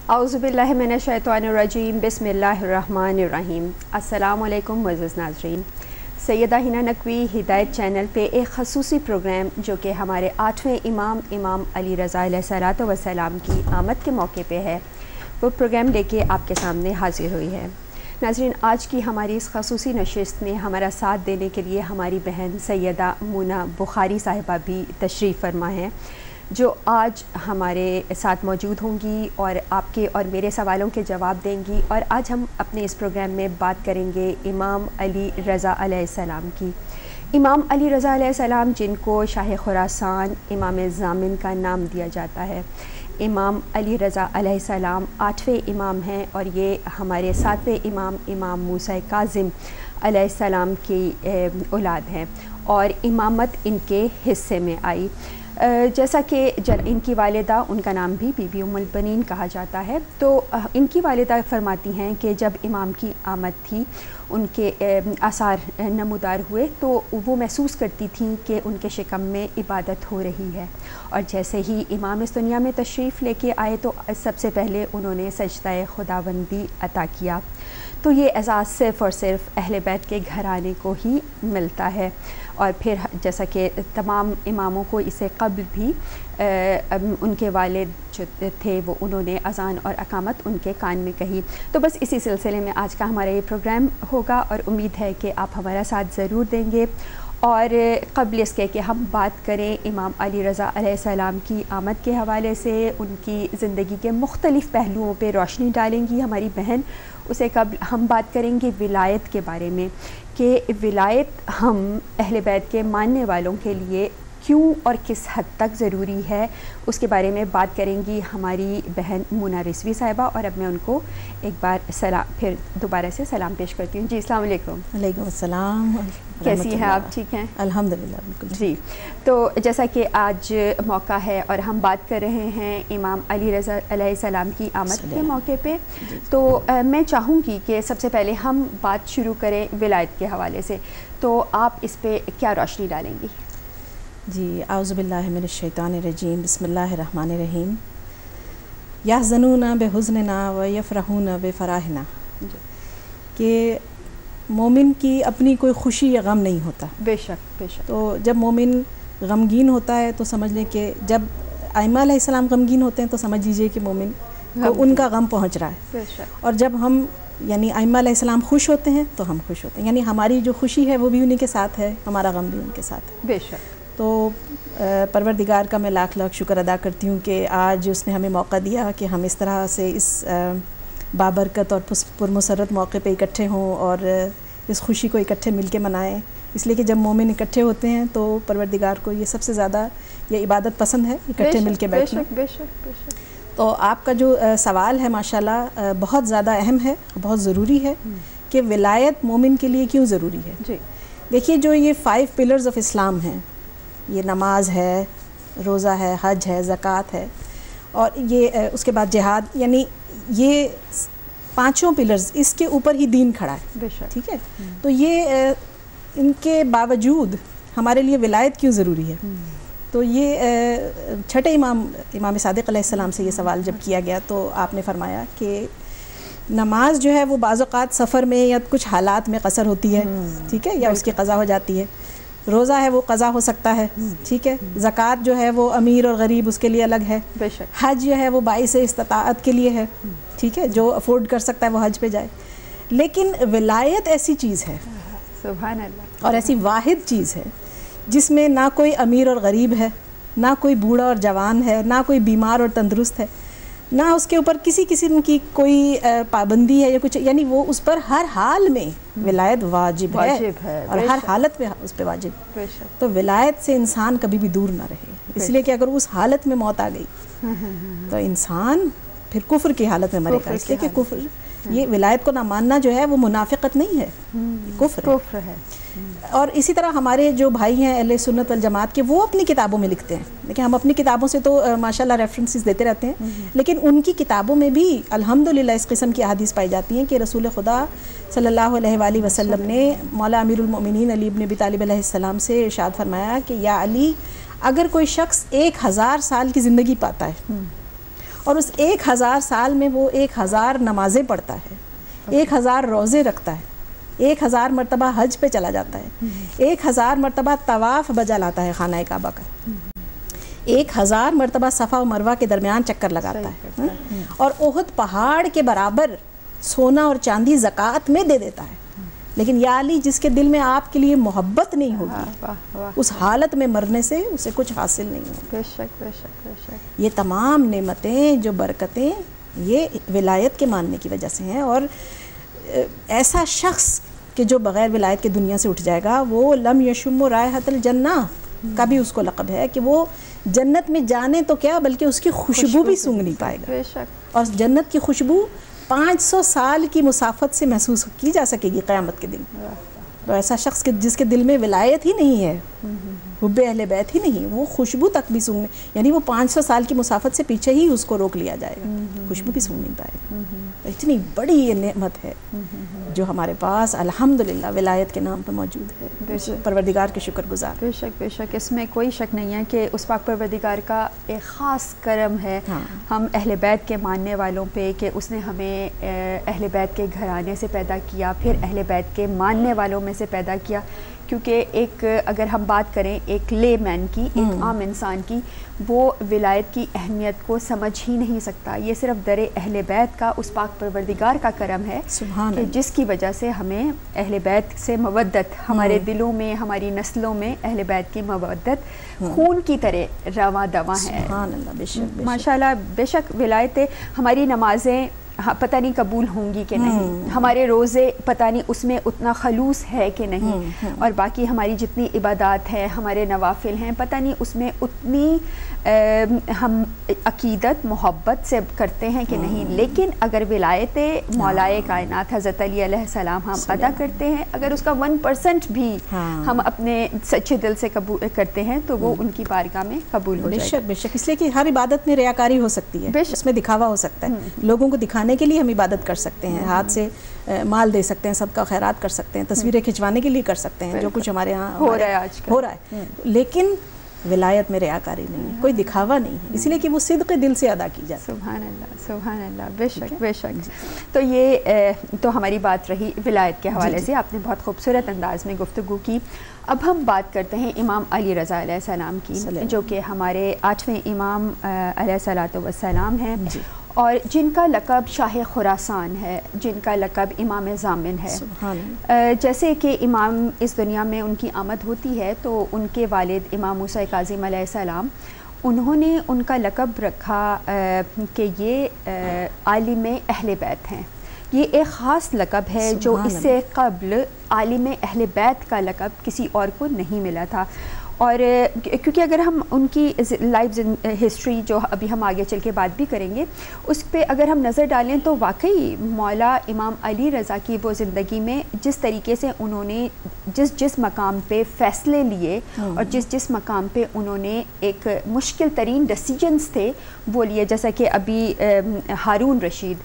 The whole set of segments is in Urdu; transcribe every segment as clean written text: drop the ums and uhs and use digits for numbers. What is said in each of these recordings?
औज़ुबिल्लाहि मिनश्शैतानिर्रजीम बिस्मिल्लाहिर्रहमानिर्रहीम। अस्सलामु अलैकुम मुअज़्ज़ज़ नाज़रीन, सैयदा हिना नकवी हिदायत चैनल पे एक ख़ुसूसी प्रोग्राम जो कि हमारे 8वें इमाम अली रज़ा अलैहिस्सलातु वस्सलाम की आमद के मौके पे है, वो प्रोग्राम लेके आपके सामने हाज़िर हुई है। नाज़रीन, आज की हमारी इस ख़ुसूसी नशिस्त में हमारा साथ देने के लिए हमारी बहन सैयदा मुना बुखारी साहिबा भी तशरीफ़ फरमा हैं, जो आज हमारे साथ मौजूद होंगी और आपके और मेरे सवालों के जवाब देंगी। और आज हम अपने इस प्रोग्राम में बात करेंगे इमाम अली रज़ा अलैहिस्सलाम की। इमाम अली रज़ा अलैहिस्सलाम, जिनको शाह खुरासान इमाम ज़ामिन का नाम दिया जाता है। इमाम अली रज़ा अलैहिस्सलाम 8वें इमाम हैं और ये हमारे 7वें इमाम मूसा काज़िम अलैहिस्सलाम की औलाद हैं और इमामत इनके हिस्से में आई। जैसा कि इनकी वालिदा, उनका नाम भी बीबी उम्मुल बनीन कहा जाता है। तो इनकी वालिदा फरमाती हैं कि जब इमाम की आमद थी, उनके आसार नमूदार हुए तो वो महसूस करती थीं कि उनके शिकम में इबादत हो रही है। और जैसे ही इमाम इस दुनिया में तशरीफ़ लेके आए तो सबसे पहले उन्होंने सजदा खुदाबंदी अता किया। तो ये एज़ाज़ सिर्फ़ और सिर्फ अहले बैत के घराने को ही मिलता है। और फिर जैसा कि तमाम इमामों को इससे क़ब्ल भी उनके वालिद जो थे वो उन्होंने अज़ान और अकामत उनके कान में कही। तो बस इसी सिलसिले में आज का हमारा ये प्रोग्राम होगा और उम्मीद है कि आप हमारा साथ ज़रूर देंगे। और क़ब्ल इसके कि हम बात करें इमाम अली रज़ा अलैहिस्सलाम की आमद के हवाले से, उनकी ज़िंदगी के मुख्तलिफ़ पहलुओं पे रोशनी डालेंगी हमारी बहन। उसे कब हम बात करेंगे विलायत के बारे में कि विलायत हम अहले बैत के मानने वालों के लिए क्यों और किस हद तक ज़रूरी है, उसके बारे में बात करेंगी हमारी बहन मुना रिज़वी साहिबा। और अब मैं उनको एक बार फिर दोबारा से सलाम पेश करती हूँ। जी, अस्सलाम वालेकुम। वालेकुम अस्सलाम। कैसी हैं आप? ठीक हैं? अल्हम्दुलिल्लाह, बिल्कुल जी। तो जैसा कि आज मौका है और हम बात कर रहे हैं इमाम अली रज़ा अलैहिस्सलाम की आमद के मौके पे, तो मैं चाहूँगी कि सबसे पहले हम बात शुरू करें विलायत के हवाले से। तो आप इस पे क्या रोशनी डालेंगी? जी, आउज़ुबिल्लाहि मिनश्शैतानिर्रजीम, बिस्मिल्लाहिर्रहमानिर्रहीम। यहज़नूना बेहुज़्निना व यफ़रहूना बेफ़राहिना, कि मोमिन की अपनी कोई खुशी या गम नहीं होता। बेशक बेशक। तो जब मोमिन गमगीन होता है तो समझ लें कि जब आइमा अलैहिस्सलाम गमगीन होते हैं तो समझ लीजिए कि मोमिन को उनका गम पहुँच रहा है। बेशक। और जब हम यानी आइमा अलैहिस्सलाम खुश होते हैं तो हम खुश होते हैं, यानी हमारी जो खुशी है वो भी उन्हीं के साथ है, हमारा गम भी उनके साथ है। बेशक। तो परवरदिगार का मैं लाख लाख शुक्र अदा करती हूँ कि आज उसने हमें मौका दिया कि हम इस तरह से इस बाबरकत और पुरमसरत मौके पे इकट्ठे हों और इस खुशी को इकट्ठे मिलके मनाएं। इसलिए कि जब मोमिन इकट्ठे होते हैं तो परवरदिगार को ये सबसे ज़्यादा ये इबादत पसंद है, इकट्ठे मिलके बैठना। बेशक बेशक बेशक। तो आपका जो सवाल है माशाल्लाह बहुत ज़्यादा अहम है, बहुत ज़रूरी है कि विलायत मोमिन के लिए क्यों ज़रूरी है। जी देखिए, जो ये 5 पिलर्स ऑफ इस्लाम हैं, ये नमाज है, रोज़ा है, हज है, ज़कात है और ये उसके बाद जिहाद, यानी ये 5 पिलर्स, इसके ऊपर ही दीन खड़ा है। बेशक। ठीक है। तो ये इनके बावजूद हमारे लिए विलायत क्यों ज़रूरी है। तो ये छठे इमाम सादिक़ अलैहिस्सलाम से ये सवाल जब किया गया तो आपने फरमाया कि नमाज जो है वो बाज़ औक़ात सफ़र में या कुछ हालात में कसर होती है, ठीक है, या उसकी क़ज़ा हो जाती है। रोज़ा है वो क़ज़ा हो सकता है, ठीक है। ज़कात जो है वो अमीर और गरीब उसके लिए अलग है। बेशक। हज जो है वो बाइस इस्ताअत के लिए है, ठीक है, जो अफोर्ड कर सकता है वो हज पे जाए। लेकिन विलायत ऐसी चीज़ है, सुभान अल्लाह, और ऐसी वाहिद चीज़ है जिसमें ना कोई अमीर और गरीब है, ना कोई बूढ़ा और जवान है, ना कोई बीमार और तंदुरुस्त है, ना उसके ऊपर किसी किस्म की कोई पाबंदी है या कुछ, यानी वो उस पर हर हाल में विलायत वाजिब है और हर हालत में उस पर वाजिब। तो विलायत से इंसान कभी भी दूर ना रहे, इसलिए कि अगर उस हालत में मौत आ गई तो इंसान फिर कुफ्र की हालत में मरेगा। इसलिए कि कुफ्र, ये विलायत को ना मानना जो है वो मुनाफिकत नहीं है, कुफ्र है। और इसी तरह हमारे जो भाई हैं अहले सुन्नत वल जमात के, वो अपनी किताबों में लिखते हैं। देखिए, हम अपनी किताबों से तो माशाल्लाह रेफरेंसेस देते रहते हैं, लेकिन उनकी किताबों में भी अल्हम्दुलिल्लाह इस किस्म की अहादीस पाई जाती हैं कि रसूल खुदा सल्लल्लाहु अलैहि वसल्लम ने मौला अमीरुल मोमिनीन अली इब्न अबी तालिब अलैहिस्सलाम से इरशाद फरमाया कि या अली, अगर कोई शख्स 1000 साल की ज़िंदगी पाता है اور اس 1000 سال میں وہ 1000 نمازیں پڑھتا ہے, 1000 روزے رکھتا ہے, 1000 مرتبہ حج پہ چلا جاتا ہے, 1000 مرتبہ طواف بجا لاتا ہے خانہ کعبہ کا, 1000 مرتبہ صفا و مروہ کے درمیان چکر لگاتا ہے, اور احد پہاڑ کے برابر سونا اور چاندی زکوٰۃ میں دے دیتا ہے. لیکن یا علی, جس کے دل میں آپ کے لیے محبت نہیں ہوگی, اس حالت میں مرنے سے اسے کچھ حاصل نہیں ہوگا. بے شک بے شک بے شک. یہ تمام نعمتیں جو برکتیں یہ ولایت کے ماننے کی وجہ سے ہیں. اور ایسا شخص کہ جو بغیر ولایت کے دنیا سے اٹھ جائے گا, وہ لم یشم رائحۃ الجنہ کا بھی اس کو لقب ہے کہ وہ جنت میں جانے تو کیا بلکہ اس کی خوشبو بھی سونگھ نہیں پائے گا. بے شک. اور جنت کی خوشبو 500 سال کی مسافت سے محسوس کی جا سکے گی قیامت کے دن. تو ایسا شخص جس کے دل میں ولایت ہی نہیں ہے, حب اہل بیت ہی نہیں, وہ خوشبو تک بھی سونگھ, یعنی وہ 500 سال کی مسافت سے پیچھے ہی اس کو روک لیا جائے گا, خوشبو بھی سونگھ نہیں پائے گا. اتنی بڑی یہ نعمت ہے جو ہمارے پاس الحمدللہ ولایت کے نام پہ موجود ہے. پروردگار کے شکر گزار. بے شک بے شک, اس میں کوئی شک نہیں ہے کہ اس پاک پروردگار کا ایک خاص کرم ہے ہم اہل بیت کے ماننے والوں پہ, کہ اس نے ہمیں اہل بیت کے گھرانے سے پیدا کیا, پھر اہل بیت کے ماننے والوں میں سے پیدا کیا. کیونکہ ایک اگر ہم بات کریں ایک لے مین کی, ایک عام انسان کی, وہ ولایت کی اہمیت کو سمجھ ہی نہیں سکتا. یہ صرف در اہل بیت کا اس پاک پروردگار کا کرم ہے کہ جس کی وجہ سے ہمیں اہل بیت سے مودت, ہمارے دلوں میں, ہماری نسلوں میں اہل بیت کی مودت خون کی طرح رواں دواں ہے. ماشاء اللہ. بے شک ولایت, ہماری نمازیں پتہ نہیں قبول ہوں گی کہ نہیں, ہمارے روزے پتہ نہیں اس میں اتنا خلوص ہے کہ نہیں, اور باقی ہماری جتنی عبادات ہیں, ہمارے نوافل ہیں, پتہ نہیں اس میں اتنی ہم عقیدت محبت سے کرتے ہیں کہ نہیں. لیکن اگر ولایت مولائے کائنات حضرت علی علیہ السلام ہم ادا کرتے ہیں, اگر اس کا 1% بھی ہم اپنے سچے دل سے قبول کرتے ہیں تو وہ ان کی بارگاہ میں قبول ہو جائے گا. بے شک, اس لیے کہ ہر عبادت میں ریاکاری ہو سکتی ہے, اس میں دکھاوا ہو سکتا ہے. لوگوں کو دکھانے کے لیے ہم عبادت کر سکتے ہیں, ہاتھ سے مال دے سکتے ہیں, سب کا خیرات کر سکتے ہیں, تصویریں کھنچوانے کے لیے کر سکتے ہیں, جو کچھ ہمارے ہاں ہو رہا ہے آج کل ہو رہا ہے. لیکن ولایت میں ریاکاری نہیں ہے, کوئی دکھاوا نہیں ہے, اس لیے کہ وہ صدق دل سے ادا کی جائے. سبحان اللہ سبحان اللہ. بے شک بے شک. تو یہ تو ہماری بات رہی ولایت کے حوالے سے, آپ نے بہت خوبصورت انداز میں گفتگو کی. اب ہم بات کرتے ہیں امام علی رضا علیہ السلام کی, جو کہ ہمارے 8ویں امام علیہ الصلوۃ والسلام ہیں, اور جن کا لقب شاہ خراسان ہے, جن کا لقب امام ضامن ہے. جیسے کہ امام اس دنیا میں ان کی آمد ہوتی ہے تو ان کے والد امام موسیٰ کاظم علیہ السلام, انہوں نے ان کا لقب رکھا کہ یہ عالم اہل بیت ہیں. یہ ایک خاص لقب ہے جو اس سے قبل عالم اہل بیت کا لقب کسی اور کو نہیں ملا تھا. اور کیونکہ اگر ہم ان کی لائف ہسٹری جو ابھی ہم آگے چل کے بات بھی کریں گے اس پہ اگر ہم نظر ڈالیں تو واقعی مولا امام علی رضا کی وہ زندگی میں جس طریقے سے انہوں نے جس مقام پہ فیصلے لیے اور جس مقام پہ انہوں نے ایک مشکل ترین ڈیسیجنز تھے وہ لیے, جیسا کہ ابھی ہارون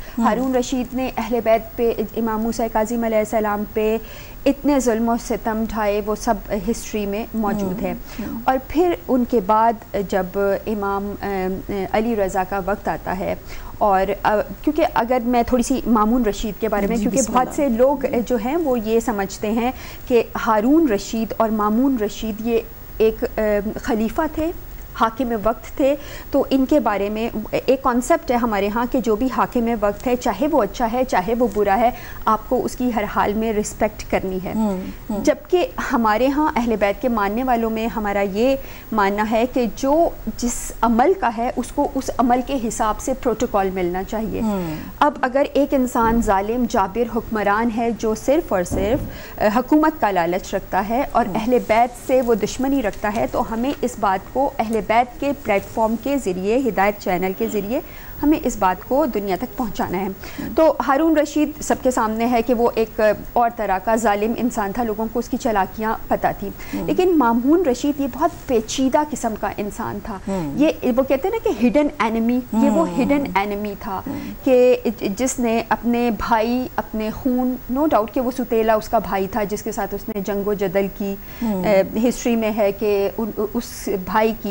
رشید نے اہل بیت پہ, امام موسیٰ کاظم علیہ السلام پہ اتنے ظلم و ستم ڈھائے, وہ سب ہسٹری میں موجود ہے. اور پھر ان کے بعد جب امام علی رضا کا وقت آتا ہے, اور کیونکہ اگر میں تھوڑی سی مامون رشید کے بارے میں, کیونکہ بہت سے لوگ جو ہیں وہ یہ سمجھتے ہیں کہ ہارون رشید اور مامون رشید یہ ایک خلیفہ تھے, حاکم وقت تھے, تو ان کے بارے میں ایک کانسیپٹ ہے ہمارے ہاں کہ جو بھی حاکم وقت ہے, چاہے وہ اچھا ہے چاہے وہ برا ہے, آپ کو اس کی ہر حال میں رسپیکٹ کرنی ہے. جبکہ ہمارے ہاں اہل بیت کے ماننے والوں میں ہمارا یہ ماننا ہے کہ جو جس عمل کا ہے اس کو اس عمل کے حساب سے پروٹوکول ملنا چاہیے. اب اگر ایک انسان ظالم جابر حکمران ہے جو صرف اور صرف حکومت کا لالچ رکھتا ہے اور اہل بیت سے وہ دشمنی رکھتا ہے, تو ہمیں اس بات کو اہل بیت کے پلیٹ فارم کے ذریعے, ہدایت چینل کے ذریعے ہمیں اس بات کو دنیا تک پہنچانا ہے. تو ہارون رشید سب کے سامنے ہے کہ وہ ایک اور طرح کا ظالم انسان تھا, لوگوں کو اس کی چالاکیاں پتہ تھیں. لیکن مامون رشید یہ بہت پیچیدہ قسم کا انسان تھا. یہ وہ کہتے ہیں نا کہ ہڈن اینمی, یہ وہ ہڈن اینمی تھا کہ جس نے اپنے بھائی, اپنے خون, نو ڈاؤٹ کہ وہ ستیلا اس کا بھائی تھا جس کے ساتھ اس نے جنگ و جدل کی. ہسٹری میں ہے کہ اس بھائی کی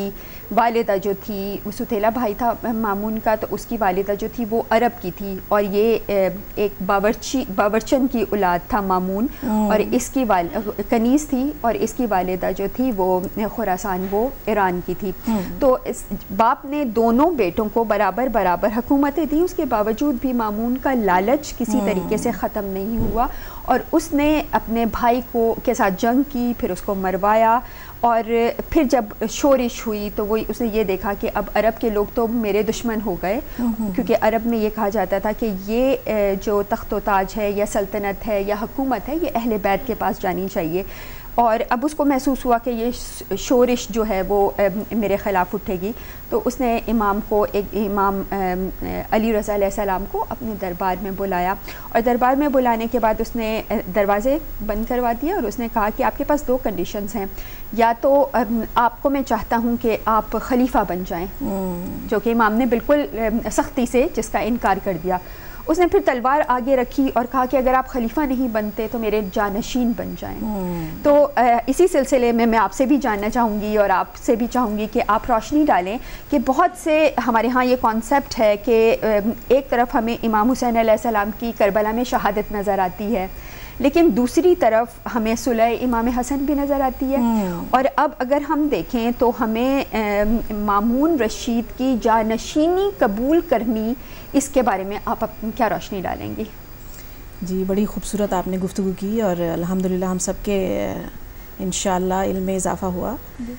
والدہ جو تھی وہ ستیلا بھائی تھا مامون کا، تو اس کی والدہ جو تھی وہ عرب کی تھی، اور یہ ایک باورچن کی اولاد تھا مامون، اور اس کی کنیز تھی، اور اس کی والدہ جو تھی وہ خراسان، وہ ایران کی تھی۔ تو باپ نے دونوں بیٹوں کو برابر برابر حکومتیں دیں، اس کے باوجود بھی مامون کا لالچ کسی طریقے سے ختم نہیں ہوا، اور اس نے اپنے بھائی کے ساتھ جنگ کی، پھر اس کو مروایا، اور پھر جب شورش ہوئی تو اس نے یہ دیکھا کہ اب عرب کے لوگ تو میرے دشمن ہو گئے، کیونکہ عرب میں یہ کہا جاتا تھا کہ یہ جو تخت و تاج ہے یا سلطنت ہے یا حکومت ہے، یہ اہل بیت کے پاس جانی چاہیے، اور اب اس کو محسوس ہوا کہ یہ شورش جو ہے وہ میرے خلاف اٹھے گی، تو اس نے امام علی رضا علیہ السلام کو اپنے دربار میں بلایا، اور دربار میں بلانے کے بعد اس نے دروازے بند کروا دیے، اور اس نے کہا کہ آپ کے پاس 2 کنڈیشنز ہیں، یا تو آپ کو میں چاہتا ہوں کہ آپ خلیفہ بن جائیں، جو کہ امام نے بالکل سختی سے جس کا انکار کر دیا۔ اس نے پھر تلوار آگے رکھی اور کہا کہ اگر آپ خلیفہ نہیں بنتے تو میرے جانشین بن جائیں۔ تو اسی سلسلے میں آپ سے بھی جاننا چاہوں گی اور آپ سے بھی چاہوں گی کہ آپ روشنی ڈالیں کہ بہت سے ہمارے ہاں یہ کانسیپٹ ہے کہ ایک طرف ہمیں امام حسین علیہ السلام کی کربلا میں شہادت نظر آتی ہے، لیکن دوسری طرف ہمیں صلح امام حسن بھی نظر آتی ہے، اور اب اگر ہم دیکھیں تو ہمیں مامون رشید کی جانشینی قبول کرنی، اس کے بارے میں آپ کیا روشنی ڈالیں گی؟ جی بڑی خوبصورت آپ نے گفتگو کی، اور الحمدللہ ہم سب کے انشاءاللہ علم میں اضافہ ہوا۔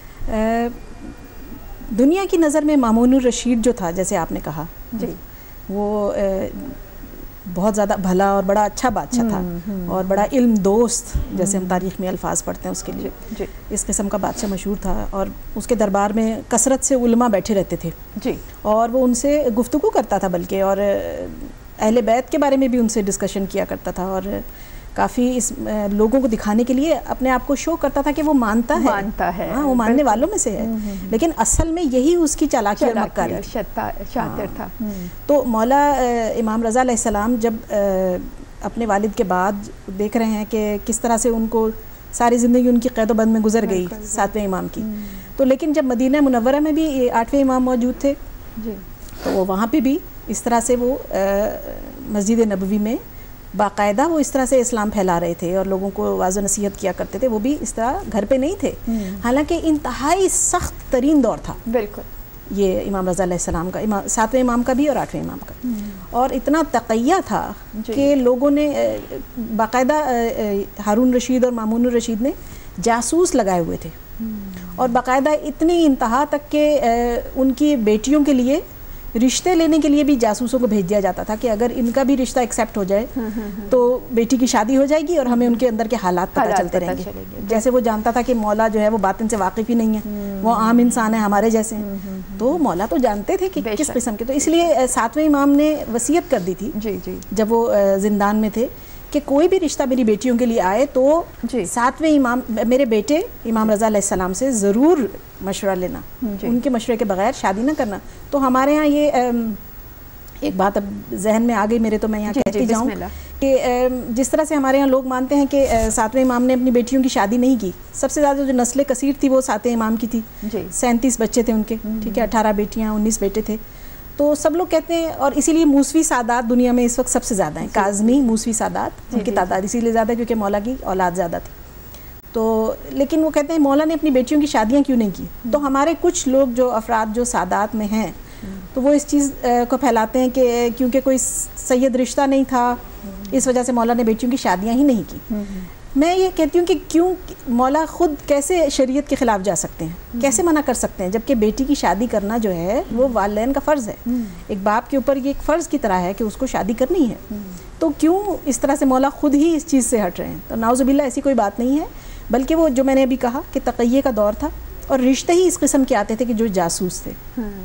دنیا کی نظر میں مامون الرشید جو تھا، جیسے آپ نے کہا، جی وہ بہت زیادہ بھلا اور بڑا اچھا بادشاہ تھا، اور بڑا علم دوست، جیسے ہم تاریخ میں الفاظ پڑھتے ہیں اس کے لیے، اس قسم کا بادشاہ مشہور تھا، اور اس کے دربار میں کثرت سے علماء بیٹھے رہتے تھے، اور وہ ان سے گفتگو کرتا تھا، بلکہ اور اہل بیت کے بارے میں بھی ان سے ڈسکشن کیا کرتا تھا، اور کافی اس لوگوں کو دکھانے کے لیے اپنے آپ کو شو کرتا تھا کہ وہ مانتا ہے، ہاں وہ ماننے والوں میں سے ہے، لیکن اصل میں یہی اس کی چالاکی اور مکاری شاطر تھا۔ تو مولا امام رضا علیہ السلام جب اپنے والد کے بعد دیکھ رہے ہیں کہ کس طرح سے ان کو ساری زندگی ان کی قید و بند میں گزر گئی 7ویں امام کی، تو لیکن جب مدینہ منورہ میں بھی 8ویں امام موجود تھے، تو وہ وہاں پہ بھی اس طرح سے وہ مسجد نبوی میں باقاعدہ وہ اس طرح سے اسلام پھیلا رہے تھے اور لوگوں کو واعظ و نصیحت کیا کرتے تھے، وہ بھی اس طرح گھر پہ نہیں تھے، حالانکہ انتہائی سخت ترین دور تھا بالکل یہ امام رضا علیہ السلام کا، 7ویں امام کا بھی اور 8ویں امام کا، اور اتنا تقیہ تھا کہ لوگوں نے باقاعدہ ہارون رشید اور مامون الرشید نے جاسوس لگائے ہوئے تھے، اور باقاعدہ اتنی انتہا تک کہ ان کی بیٹیوں کے لیے رشتے لینے کے لیے بھی جاسوسوں کو بھیج دیا جاتا تھا کہ اگر ان کا بھی رشتہ ایکسیپٹ ہو جائے تو بیٹی کی شادی ہو جائے گی اور ہمیں ان کے اندر کے حالات پتہ چلتے رہیں گے، جیسے وہ جانتا تھا کہ مولا جو ہے وہ باطن سے واقف ہی نہیں ہے، وہ عام انسان ہے ہمارے جیسے، تو مولا تو جانتے تھے کہ کس قسم کے، تو اس لیے 7ویں امام نے وصیت کر دی تھی جب وہ زندان میں تھے کہ کوئی بھی رشتہ میری بیٹیوں کے لیے آئے تو 7ویں امام میرے بیٹے امام رضا علیہ السلام سے ضرور مشورہ لینا، ان کے مشورے کے بغیر شادی نہ کرنا۔ تو ہمارے ہاں یہ ایک بات اب ذہن میں آ گئی میرے، تو میں یہاں کہتی جاؤں کہ جس طرح سے ہمارے ہاں لوگ مانتے ہیں کہ 7ویں امام نے اپنی بیٹیوں کی شادی نہیں کی، سب سے زیادہ جو نسل کثیر تھی وہ 7ویں امام کی تھی، 37 بچے تھے ان کے، ٹھیک ہے، 18 بیٹیاں 19 بیٹے تھے، تو سب لوگ کہتے ہیں، اور اسی لیے موسوی سادات دنیا میں اس وقت سب سے زیادہ ہیں، کاظمی موسوی سادات، ان کی تعداد اسی لیے زیادہ ہے کیونکہ مولا کی اولاد زیادہ تھی، تو لیکن وہ کہتے ہیں مولا نے اپنی بیٹیوں کی شادیاں کیوں نہیں کی؟ تو ہمارے کچھ لوگ جو افراد جو سادات میں ہیں تو وہ اس چیز کو پھیلاتے ہیں کہ کیونکہ کوئی سید رشتہ نہیں تھا اس وجہ سے مولا نے بیٹیوں کی شادیاں ہی نہیں کی۔ میں یہ کہتی ہوں کہ کیوں مولا خود کیسے شریعت کے خلاف جا سکتے ہیں، کیسے منع کر سکتے ہیں، جبکہ بیٹی کی شادی کرنا جو ہے وہ والدین کا فرض ہے، ایک باپ کے اوپر یہ ایک فرض کی طرح ہے کہ اس کو شادی کرنی ہے، تو کیوں اس طرح سے مولا خود ہی اس چیز سے ہٹ رہے ہیں؟ تو نعوذ باللہ ایسی کوئی بات نہیں ہے، بلکہ وہ جو میں نے ابھی کہا کہ تقیہ کا دور تھا اور رشتے ہی اس قسم کے آتے تھے کہ جو جاسوس تھے،